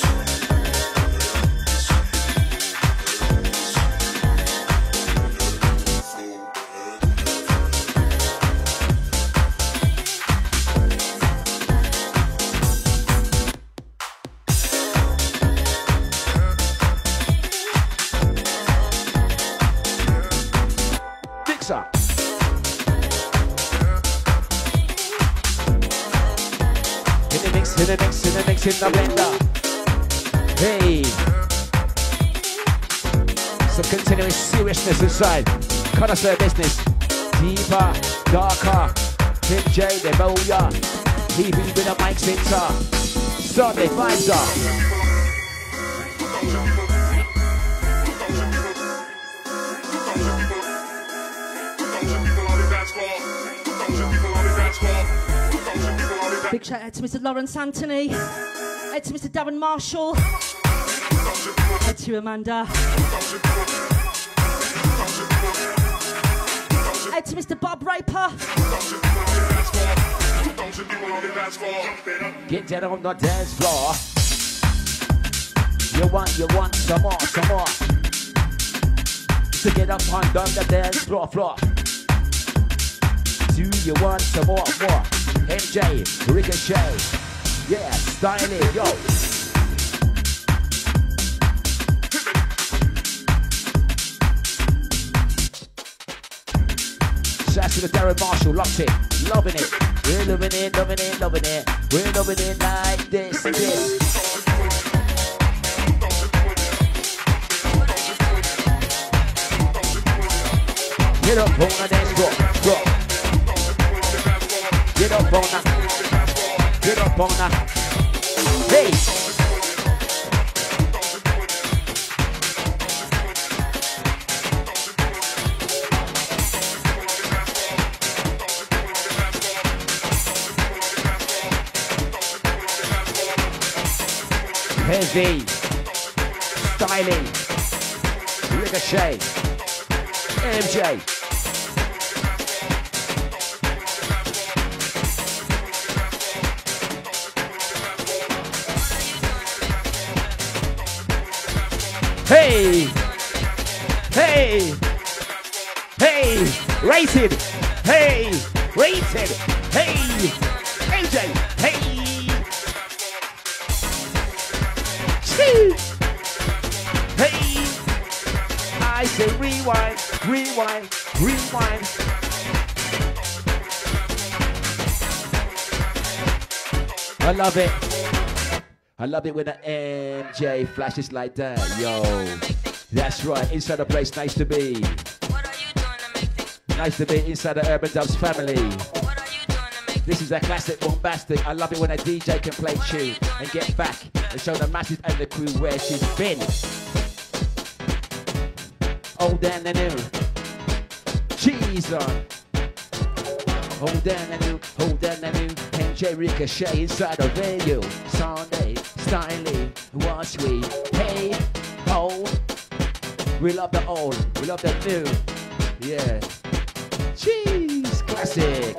In the mix, in the mix, in the blender. Hey. Some continuing seriousness inside. Connoisseur business. Deeper, darker. M J, the Boya. Leaving with the mic center. Sunday vibes are.
Big shout out to Mister Lawrence Anthony, out to Mister Darren Marshall, out to Amanda, out to Mister Bob Raper.
Get down on the dance floor. You want, you want some more, some more. To get up on the dance floor, floor. Do you want some more, more? M J, Ricochet, yeah, styling, yo. Shout out to the Darren Marshall, locked in, loving it. We're loving it, loving it, loving it. We're loving it like this, this. Get up on the dance floor, floor. Get up on that. Get up on that. Hey. Heavy. Styling. Ricochet. M J. Hey, hey, hey, rated, hey, rated, hey, M J, hey, Chee. Hey, I say rewind, rewind, rewind. I love it. I love it when the M J flashes like that, yo. That's right, inside the place, nice to be.
What are you doing to make things better?
Nice to be inside the Urban Dubs family.
What are you doing to make
This is a classic bombastic. I love it when a D J can play tune and get back and show the masses and the crew where she's been. Old and the new. Cheese on. Old and the new, old and the new. M J Ricochet inside the venue. Sunday, styling, watch we. Hey, oh. We love the old, we love the new. Yeah. Cheese, classic.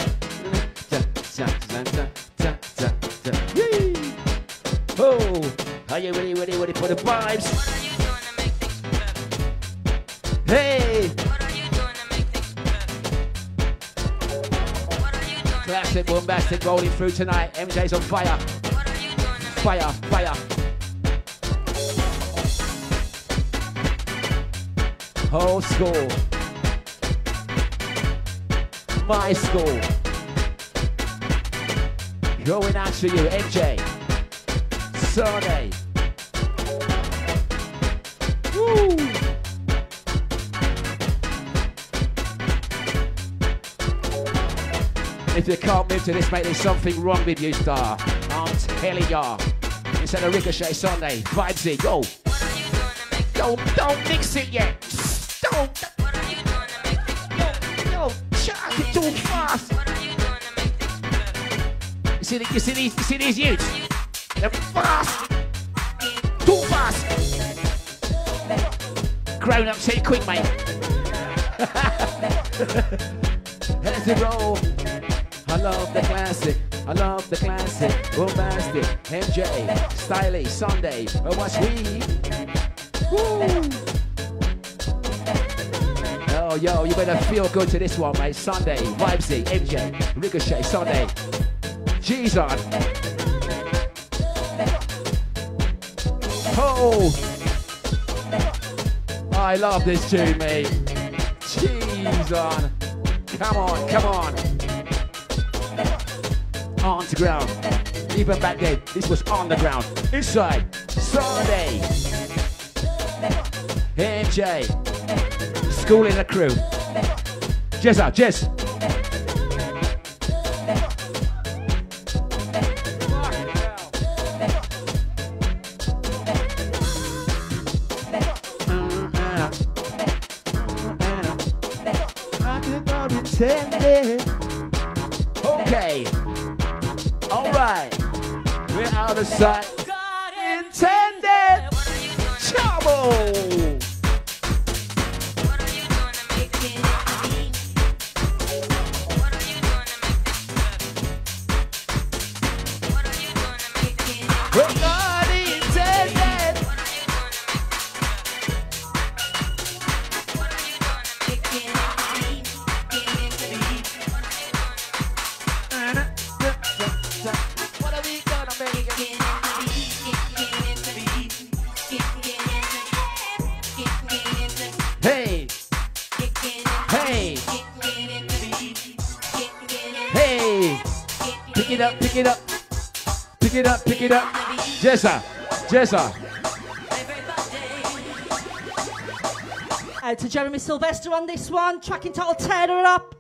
Oh, are you ready, ready, ready for the vibes?
What are you doing to make things better?
Hey,
What are you doing to make things better? What are you doing?
classic bombastic rolling through tonight. M J's on fire,
What are you doing to make
fire, fire. Old school, my school. Going out to you, M J. Sunday. Woo! If you can't move to this, mate, there's something wrong with you, star. I'm telling ya. Instead of Ricochet Sunday, vibes it, go.
What are you doing to make
Don't, don't mix it yet. Don't.
What are you doing to make things better?
Yo, yo, chuck it too fast.
What are you doing to make things better?
You see, the, you see these, you see these youths? They're fast. Too fast. Grown up, say it quick, mate. Let's roll. I love the classic. I love the classic. Bombastic. M J. Stylish. Sunday. Oh, watch we. Woo. Oh, yo, you better feel good to this one, mate. Sunday. Vibesy. M J. Ricochet. Sunday. G's on. Oh. I love this tune, mate. G's on. Come on, come on. On the ground. Even back then, this was on the ground. Inside, Sunday. M J. School in the crew. Jess out, Jess. Okay. All right. We're out of sight.
God
Intended.
What are you doing?
Trouble.
What are you doing to make things better? What are you doing to make things better? What are you doing to make things better?
We're not intended.
What are you doing to What are you doing to make things better?
What are we gonna make it? Hey, hey, hey, pick it up, pick it up, pick it up, pick it up. Jessa, Jessa.
Out to Jeremy Sylvester on this one. Track entitled Tear It Up.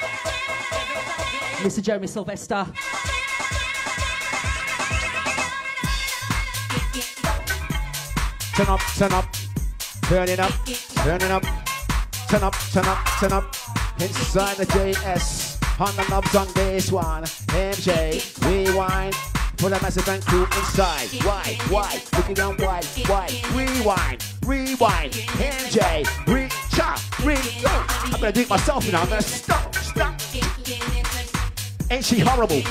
Mister Jeremy Sylvester.
Turn up, turn up, turn it up, turn it up, turn up, turn up, turn up. Inside the J S, on the knobs on this one. M J, rewind, put a massive band crew inside. Why, why, looking down wide, wide. Rewind, rewind. M J, re, chop, re, go. I'm gonna do it myself now. I'm gonna stop, stop. Ain't she horrible?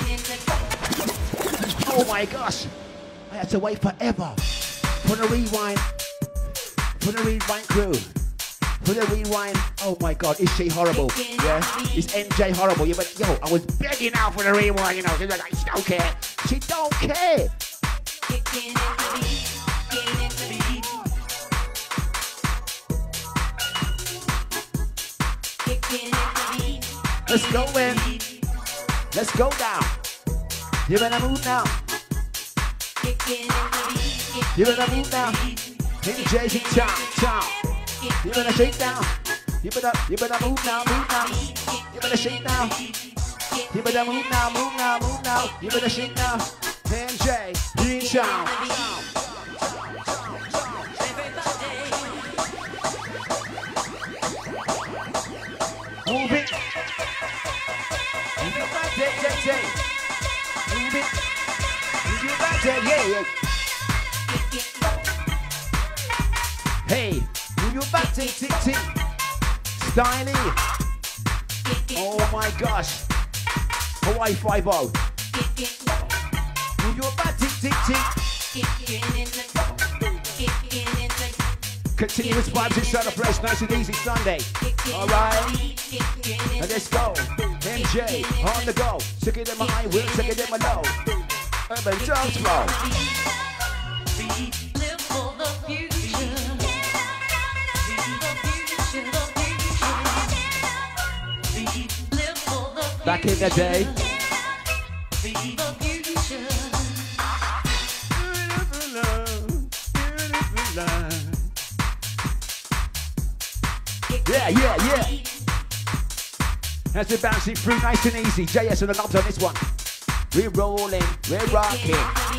Oh my gosh, I had to wait forever. For the rewind, for the rewind crew, for the rewind. Oh my God, is she horrible? Yeah, is M J horrible? Yeah, but yo, I was begging out for the rewind, you know. She's like, she don't care. She don't care. Let's go in. Let's go down. You better move now. You better move now. M J's in town, town. You better shake now. You better, you better move now, move now. You better shake now. You better move now, move now, move now. You better shake now. M J, reach out. Move it. Move your back, day, day, day. Move it. Move your back, day, yeah, yeah. Hey, move your back, tick, tick, tick. Styling. Oh my gosh. Hawaii five-oh. Move your back, tick, tick, tick. Continuous vibes inside the place, nice and easy Sunday. Alright. And let's go. M J on the go. Took it in my eye, will take it in my low. Urban dance flow.
Live for the future.
Back in the day. Yeah, yeah, yeah. As we're bouncing through nice and easy. J S and the knobs on this one. We're rolling, we're rocking.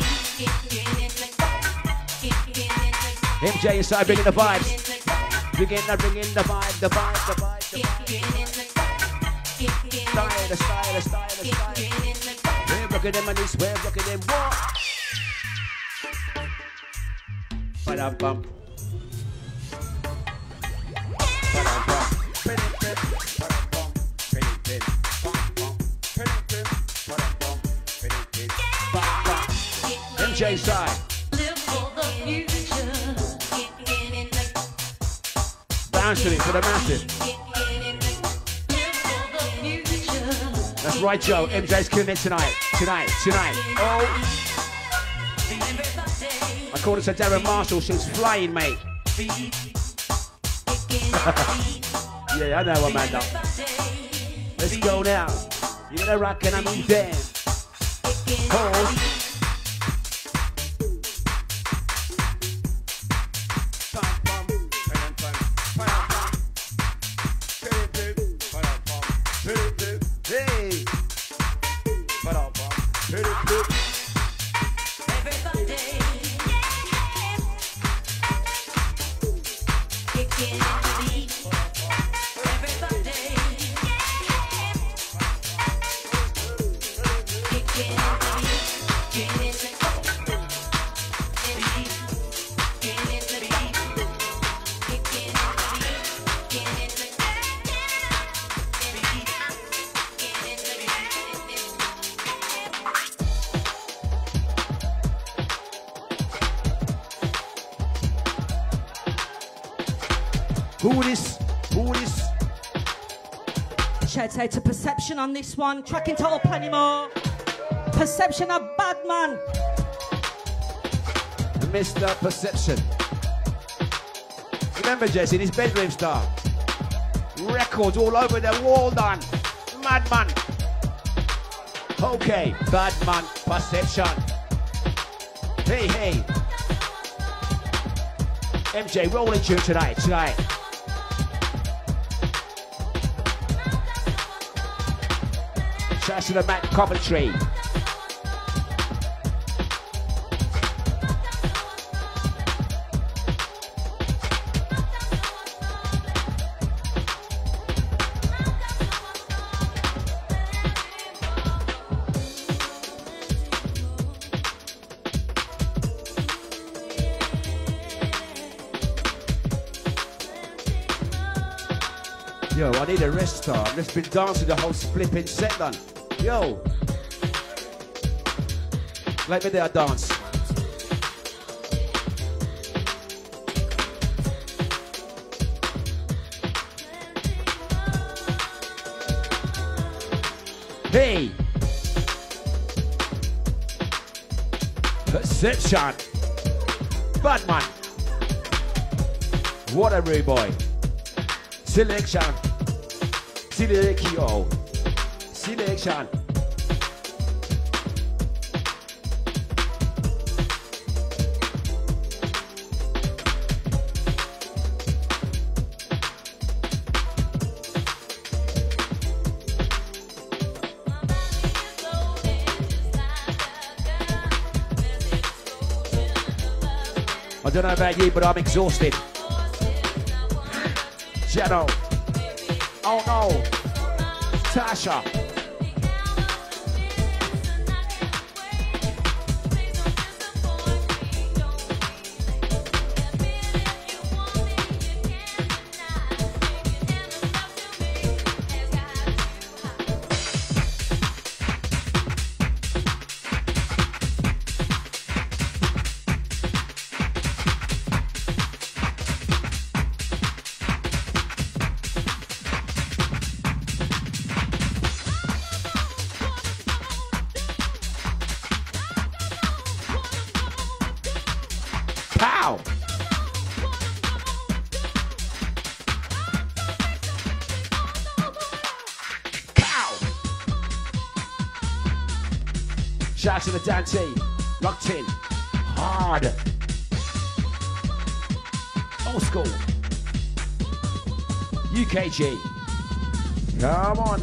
M J inside bringing the vibes. Bringing the, bringing the vibe, the vibe, the vibe, the vibe. Style, the style, the style, the style. We're rocking them on this, we're rocking them what? Ba-dum-bum. M J side. Bouncing it for the massive. That's right, Joe. M J's killing it tonight. Tonight, tonight. Oh. I called it to Darren Marshall. She was flying, mate. Yeah, I know, Amanda. Let's go now. You're gonna rock and I move there. Hold. Hey. Who this? Who this?
Shout out to Perception on this one. Tracking total plenty more. Perception of Badman.
Mister Perception. Remember, Jesse, in his bedroom star. Records all over the wall done. Madman. Okay, Badman Perception. Hey, hey. M J, rolling tune tonight, tonight. Shouts to the Matt Coventry. Yo, I need a rest star. I've just been dancing the whole flipping set done. Yo. Let me there dance. Hey. Perception. Badman. What a rude boy. Selection. Selection. Selection. I don't know about you, but I'm exhausted. Jeno. Oh no. Tasha. Shout to the Dante, locked in, hard, old school, U K G, come on,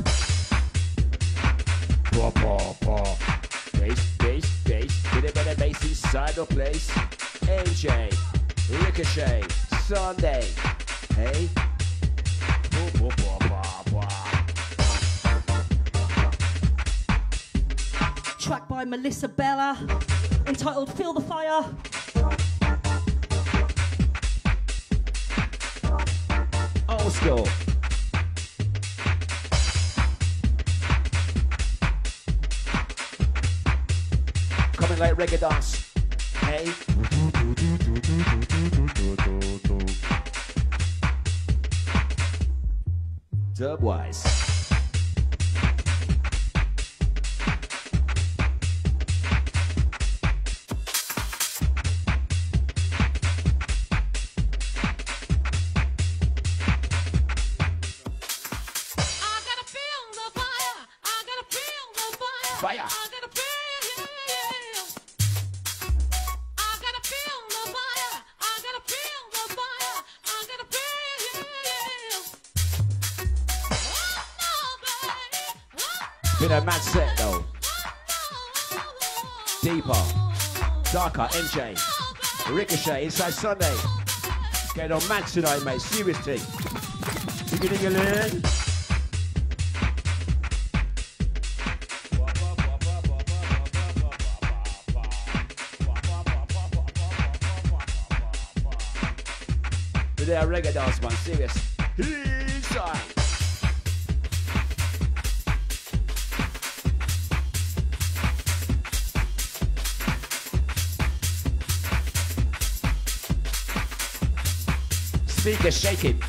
paw, paw, paw, bass, bass, bass, get a better bass inside the place, M J, Ricochet, Sunday, hey, paw, paw, paw, paw, paw.
Track by Melissa Bella, entitled Feel the Fire.
Old school. Coming like reggae dance. Hey. Dubwise. Been a mad set though. Deeper, darker, M J, Ricochet, Inside Sunday. Getting on mad tonight, mate. Seriously. Beginning of learn. Today a reggae dance, man. Serious. Inside. Speaker shaking.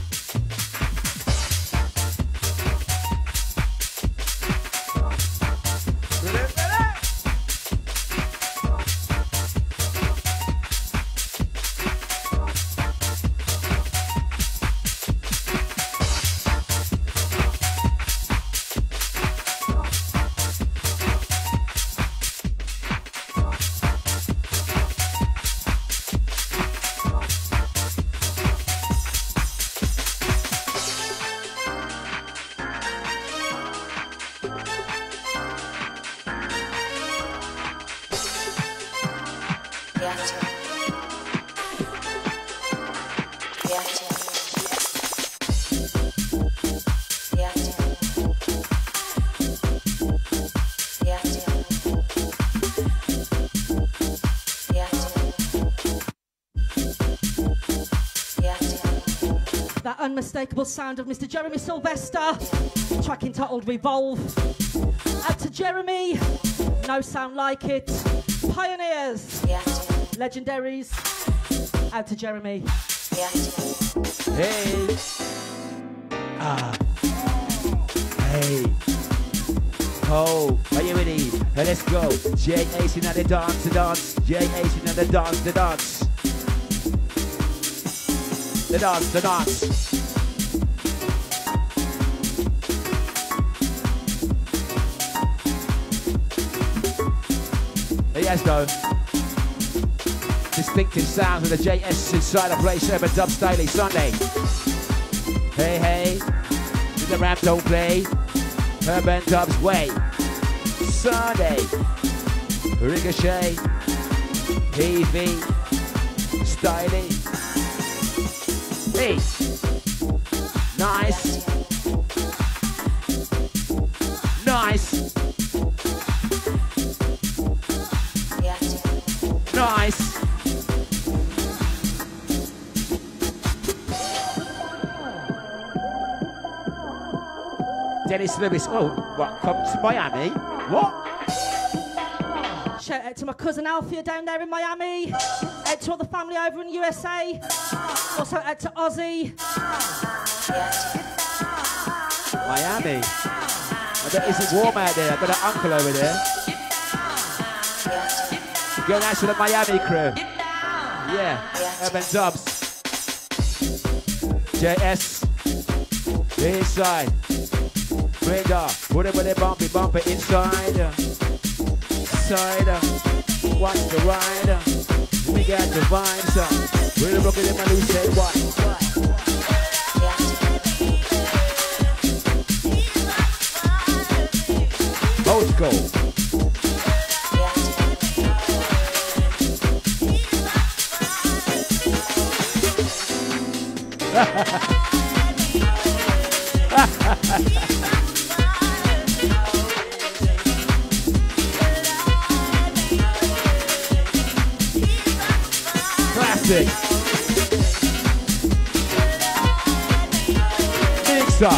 Unmistakable sound of Mister Jeremy Sylvester, track entitled Revolve. Out to Jeremy, no sound like it. Pioneers, legendaries, out to Jeremy.
Hey, ah, hey, oh, are you ready? Hey, let's go. J eighteen at the dance, the dance. J eighteen at the dance, the dance. The dance, the dance. Yes, though. Distinctive sounds of the J S inside the place. Urban Dubs Daily Sunday. Hey, hey. In the rap don't play. Urban Dubs way. Sunday. Ricochet. Evie. styling. Hey, nice, nice, nice. Dennis Lewis, oh, what, from Miami? What?
Shout out to my cousin Althea down there in Miami. Out to all the family over in U S A. Also out to Aussie.
Miami. I bet it's warm out there. I've got an uncle over there. Going out to the Miami crew. Yeah, Urban Dubs. J S. Inside. Brenda. Put it with it bumpy, bumper inside. Side. Watch the ride. We got the vibes. We're rocking in my loose head. What? Old school. Classic. Mixer.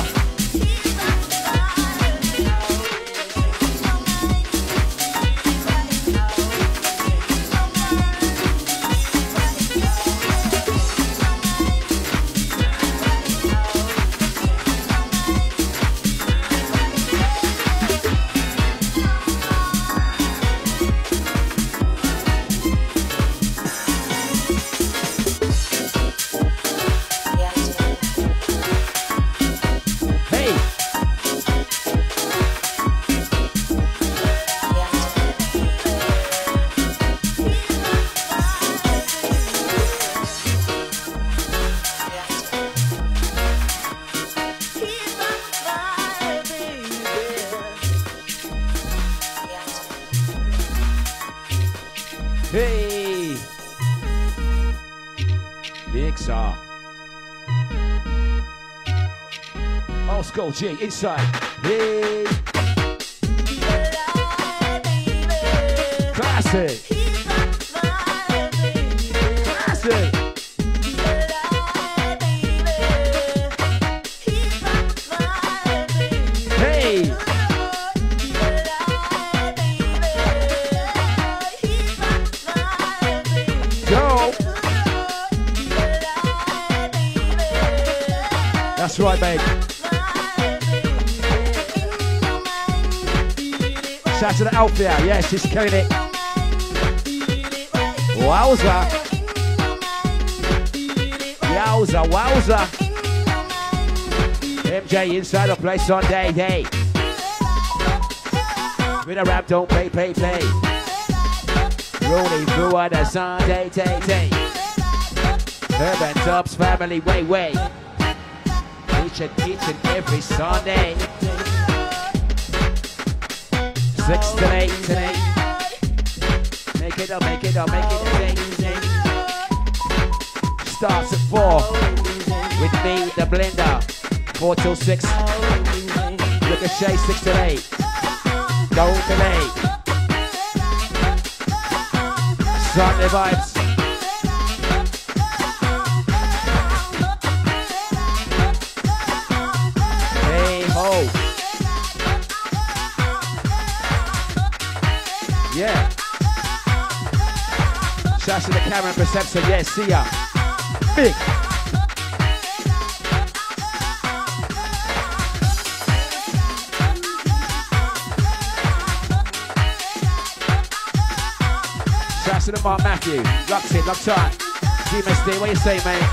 Hey! Mixer. Old school G inside. Hey! Classic. Classic. Hey! Go! That's right, babe. Shout out to the Althea. Yeah, she's killing it. Wowza. Yowza, wowza. M J inside the place on day, day. With a rap, don't play, play, play. Rolling through on a Sunday, day, day. Urban Dubs family, way, way. Each and each and every Sunday. Six to eight today. Make it up, make it up, make it up. Starts at four with me, the blender. Four till six. Ricochet, six to eight. Don't delay. Sunday vibes. Hey ho. Yeah. Shout out to the camera and perception. Yeah, see ya. Big. Shout out to the Mark Matthew. Locked in, locked on. G M S D, what you say, mate?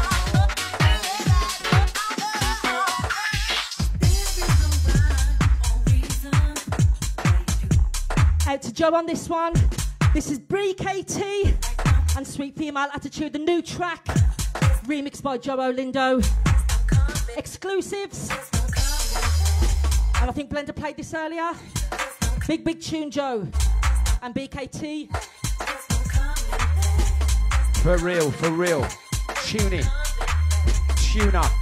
Out to Joe on this one. This is Bree K T and Sweet Female Attitude, the new track, remixed by Joe Olindo. Exclusives. And I think Blender played this earlier. Big, big tune, Joe and B K T.
For real, for real. Tune in. Tune up.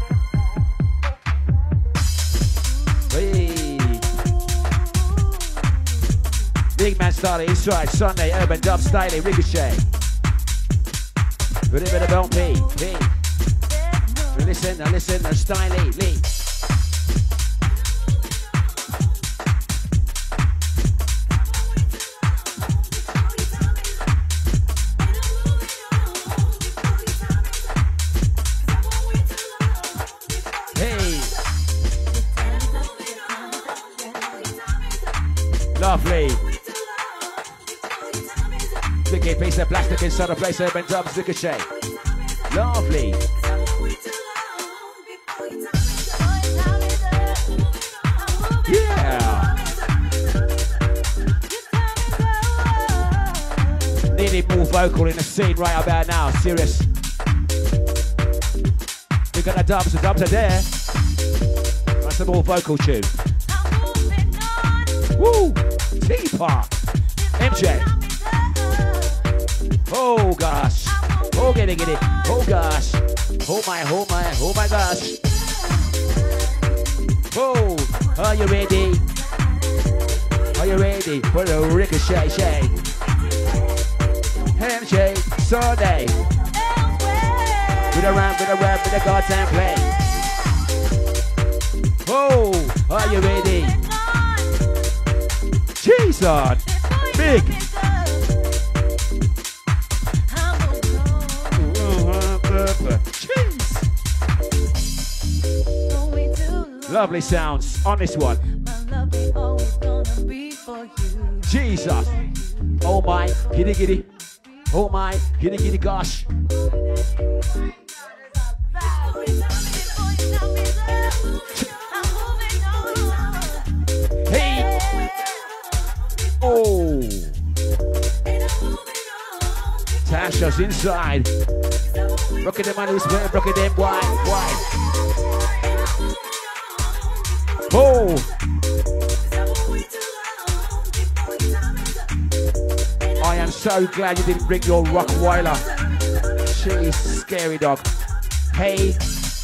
Hey. Big man started inside Sunday, urban dub styling, Ricochet. Put a bit about me, me. Listen, now listen, now styling, Lee. Lovely. Sticky piece of plastic inside a place, urban dubs, Ricochet. Lovely. Yeah. Needed more vocal in the scene right about now. Serious. We got the dubs, the dubs are there. That's a more vocal tune. Woo! T-Park. M J. Oh gosh. Oh get it, get it. Oh gosh. Oh my, oh my, oh my gosh. Oh, are you ready? Are you ready for the Ricochet shake? M J, Sunday. With a ramp, with a ramp, with a goddamn play. Oh, are you ready? Jeez on. Big. Jeez. Lovely sounds on this one. Jesus. Oh my, giddy giddy. Oh my, giddy giddy gosh. Hey. Oh. Tasha's inside. Rocking them on his way, rocking them wide, wide. Oh. I am so glad you didn't bring your Rockweiler. She's scary dog. Hey.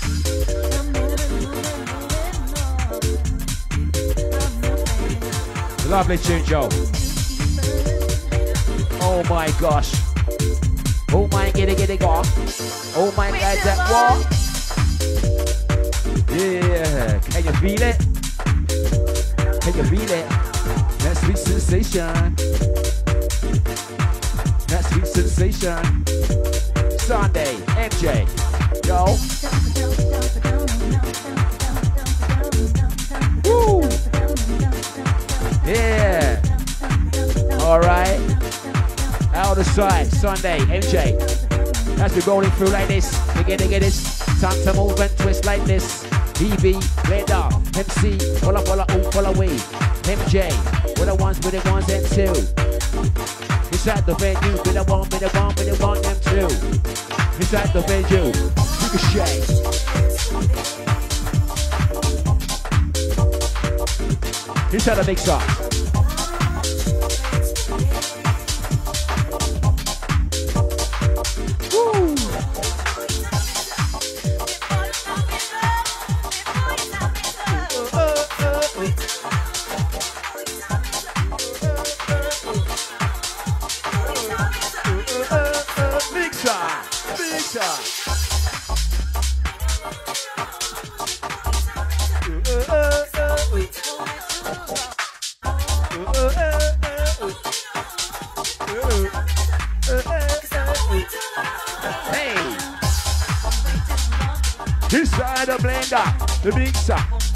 Lovely tune, Joe. Oh my gosh. Oh my giddy giddy go. Oh my god, that what? Yeah. Can you feel it? Can you feel it? That sweet sensation. That sweet sensation. Sunday, M J. Yo. Woo. Yeah. All right. Out of sight. Sunday, M J. As we rolling through like this. Again, again, this. Time to move and twist like this. B B, Blender, M C, follow, follow, all follow away. M J, with the ones, with the ones and two. Inside the venue, with the one, with the one, with the one and two. Inside the venue, Ricochet. Inside the mixer. Woo! Inside the blender, the mixer.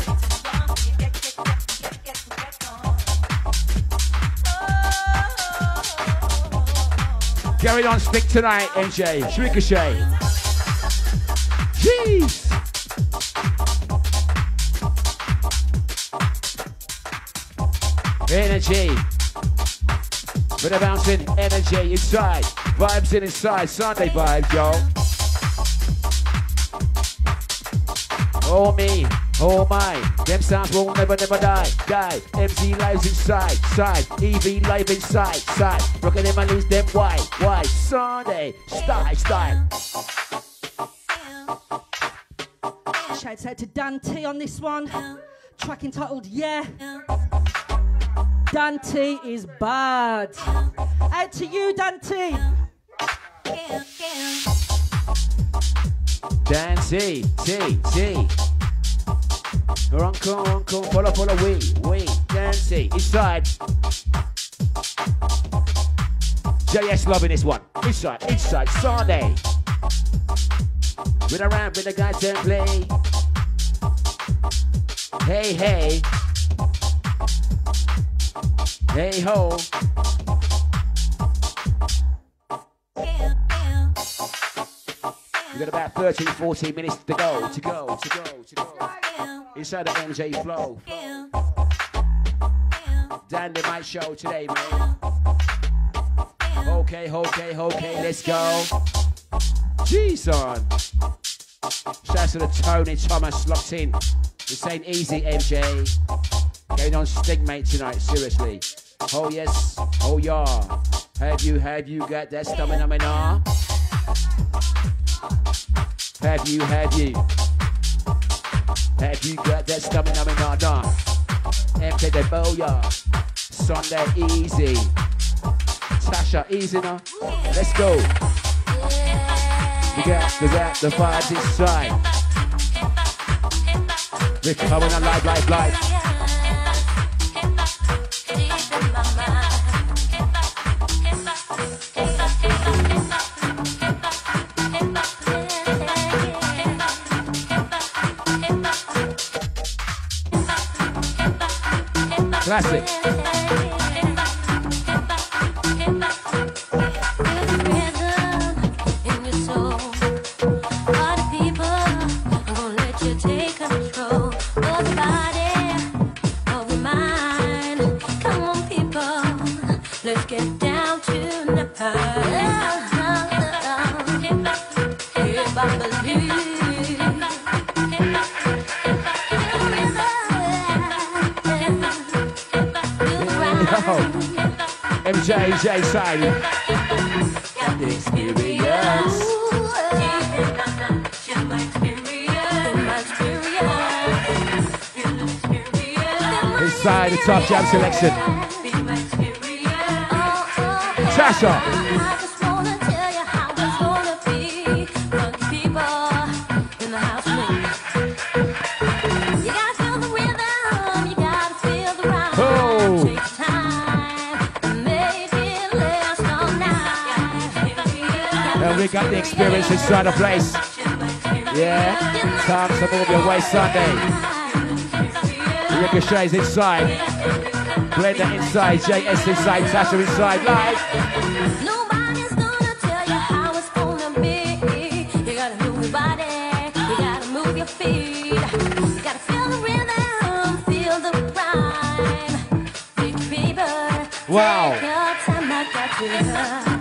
Carry on, stick tonight, M J. Ricochet. Jeez. Energy. With a bouncing energy inside. Vibes in inside. Sunday vibes, yo. Oh me. Oh my, them sounds will never, never die, die. M C lives inside, side. E V live inside, side. Rockin' them and lose them white, white. Sunday, style, style.
Shouts out to Dante on this one. Track entitled Yeah. Dante is bad. Out to you, Dante.
Dante, T, T. Run, come, run, come, follow, follow, wait, wait. Dante, inside. J S loving this one. Inside, inside, Sunday. With around with the guys and play. Hey, hey. Hey, ho. We got about thirteen, fourteen minutes to go, to go, to go, to go. Inside the M J flow. Dan the mic show today, man. Okay, okay, okay, let's go. Jeez on. Shouts to the Tony Thomas locked in. This ain't easy, M J. Going on sting, mate, tonight, seriously. Oh yes, oh yeah. Have you, have you got that stamina, man? Have you, have you? Have you got that stamina, man? Nah. M K the Boya. Sunday easy. Tasha, easy now. Let's go. We got, we got the vibes inside. We're coming alive, live, live. Classic. M J, J side. The experience. Inside the top jam selection. Tasha. We got the experience inside the place. Yeah, time to move your way Sunday. Ricochet's inside. Blender inside. J S inside. Tasha inside. Live.
Nobody's gonna tell you how it's gonna be. You gotta move your body. You gotta move your feet. You gotta feel the rhythm. Feel the rhyme. Big people.
Wow.
Take your time, I got you.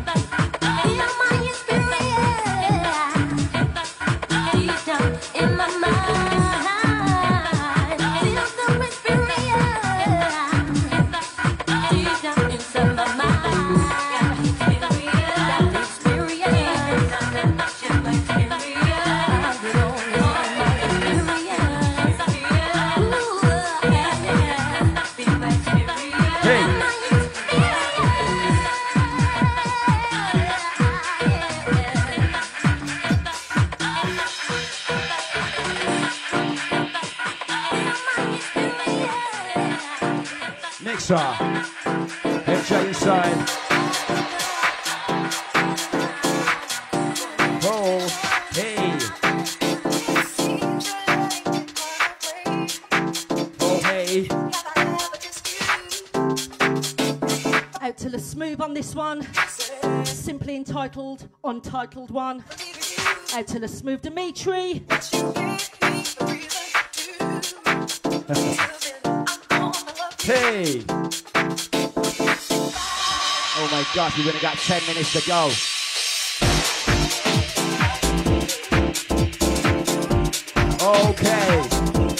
M J inside. Oh, hey. Oh, hey.
Out to the Smooth on this one. Simply entitled Untitled One. Out to the Smooth Dimitri.
Hey. Oh my gosh, we've only got ten minutes to go. Okay.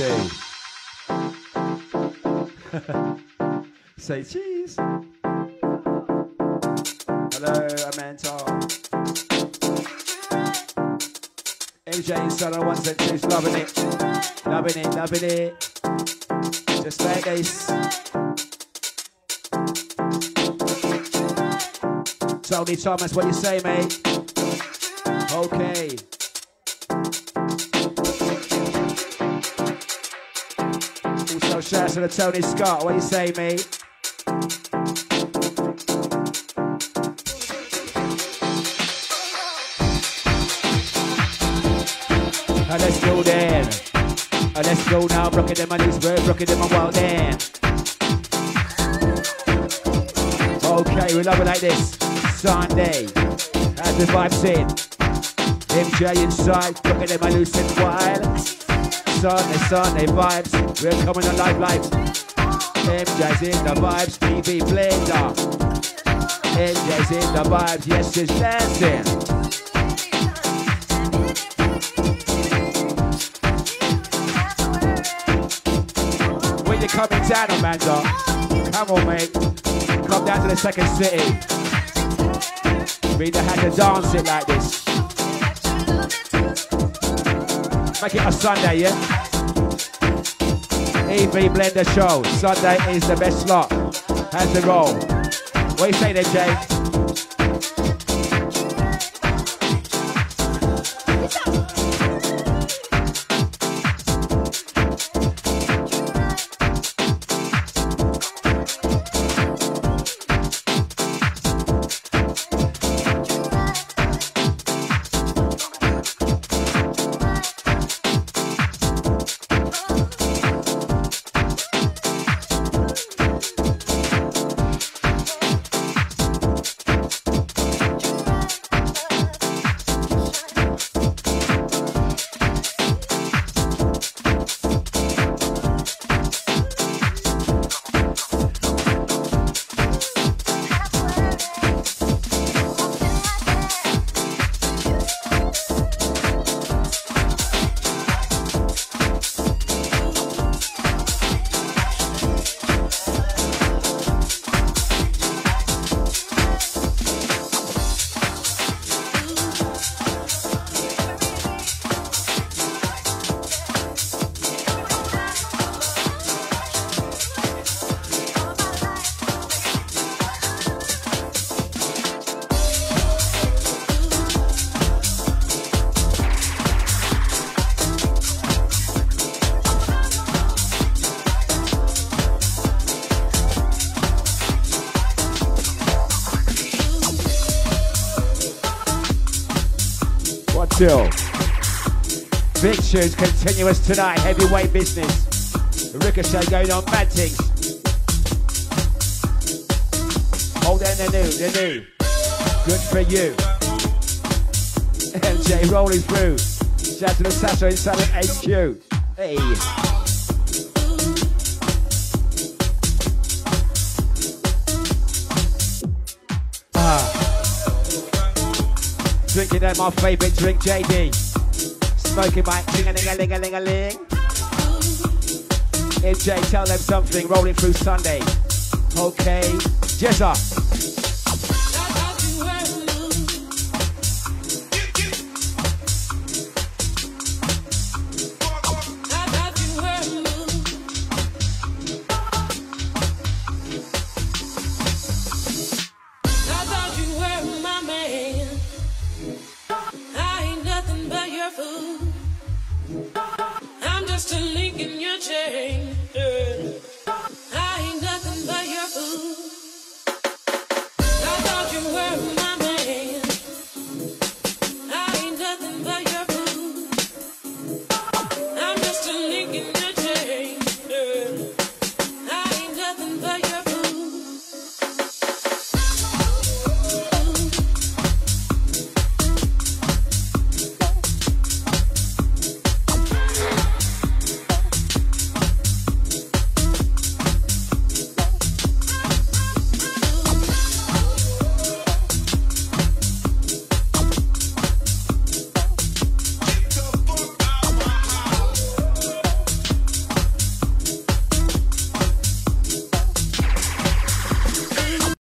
two. Say cheese. Hello, Amanda. M J inside on ones and twos, loving it. Loving it, loving it. Just like this. Tony Thomas, what you say, mate? Okay. Also, shout out to the Tony Scott, what you say, mate? And let's go then. And let's go now, rocking them on his word, rocking them on wild then. Okay, we love it like this. Sunday, as the vibes in. M J inside, rocking them on loose and wild. Sunday, Sunday vibes, we're coming alive live. M J's in the vibes, T V Blender. M J's in the vibes, yes, she's dancing. When you're coming down, Amanda, come on, mate. Come down to the second city. We either had to dance it like this. Make it a Sunday, yeah? E V Blender Show. Sunday is the best slot. How's the roll? What do you say there, Jay? Big tunes continuous tonight, heavyweight business. Ricochet going on mad things. Oh, then the new, the new. Good for you. M J rolling through. Shout out to the Sasha inside of H Q. Hey. Ah. Drinking that my favourite drink, J D. Smoking my ting-a-ling-a-ling-a-ling-a-ling. M J, tell them something, rolling through Sunday. Okay, Jezza.
I'm just a link in your chain.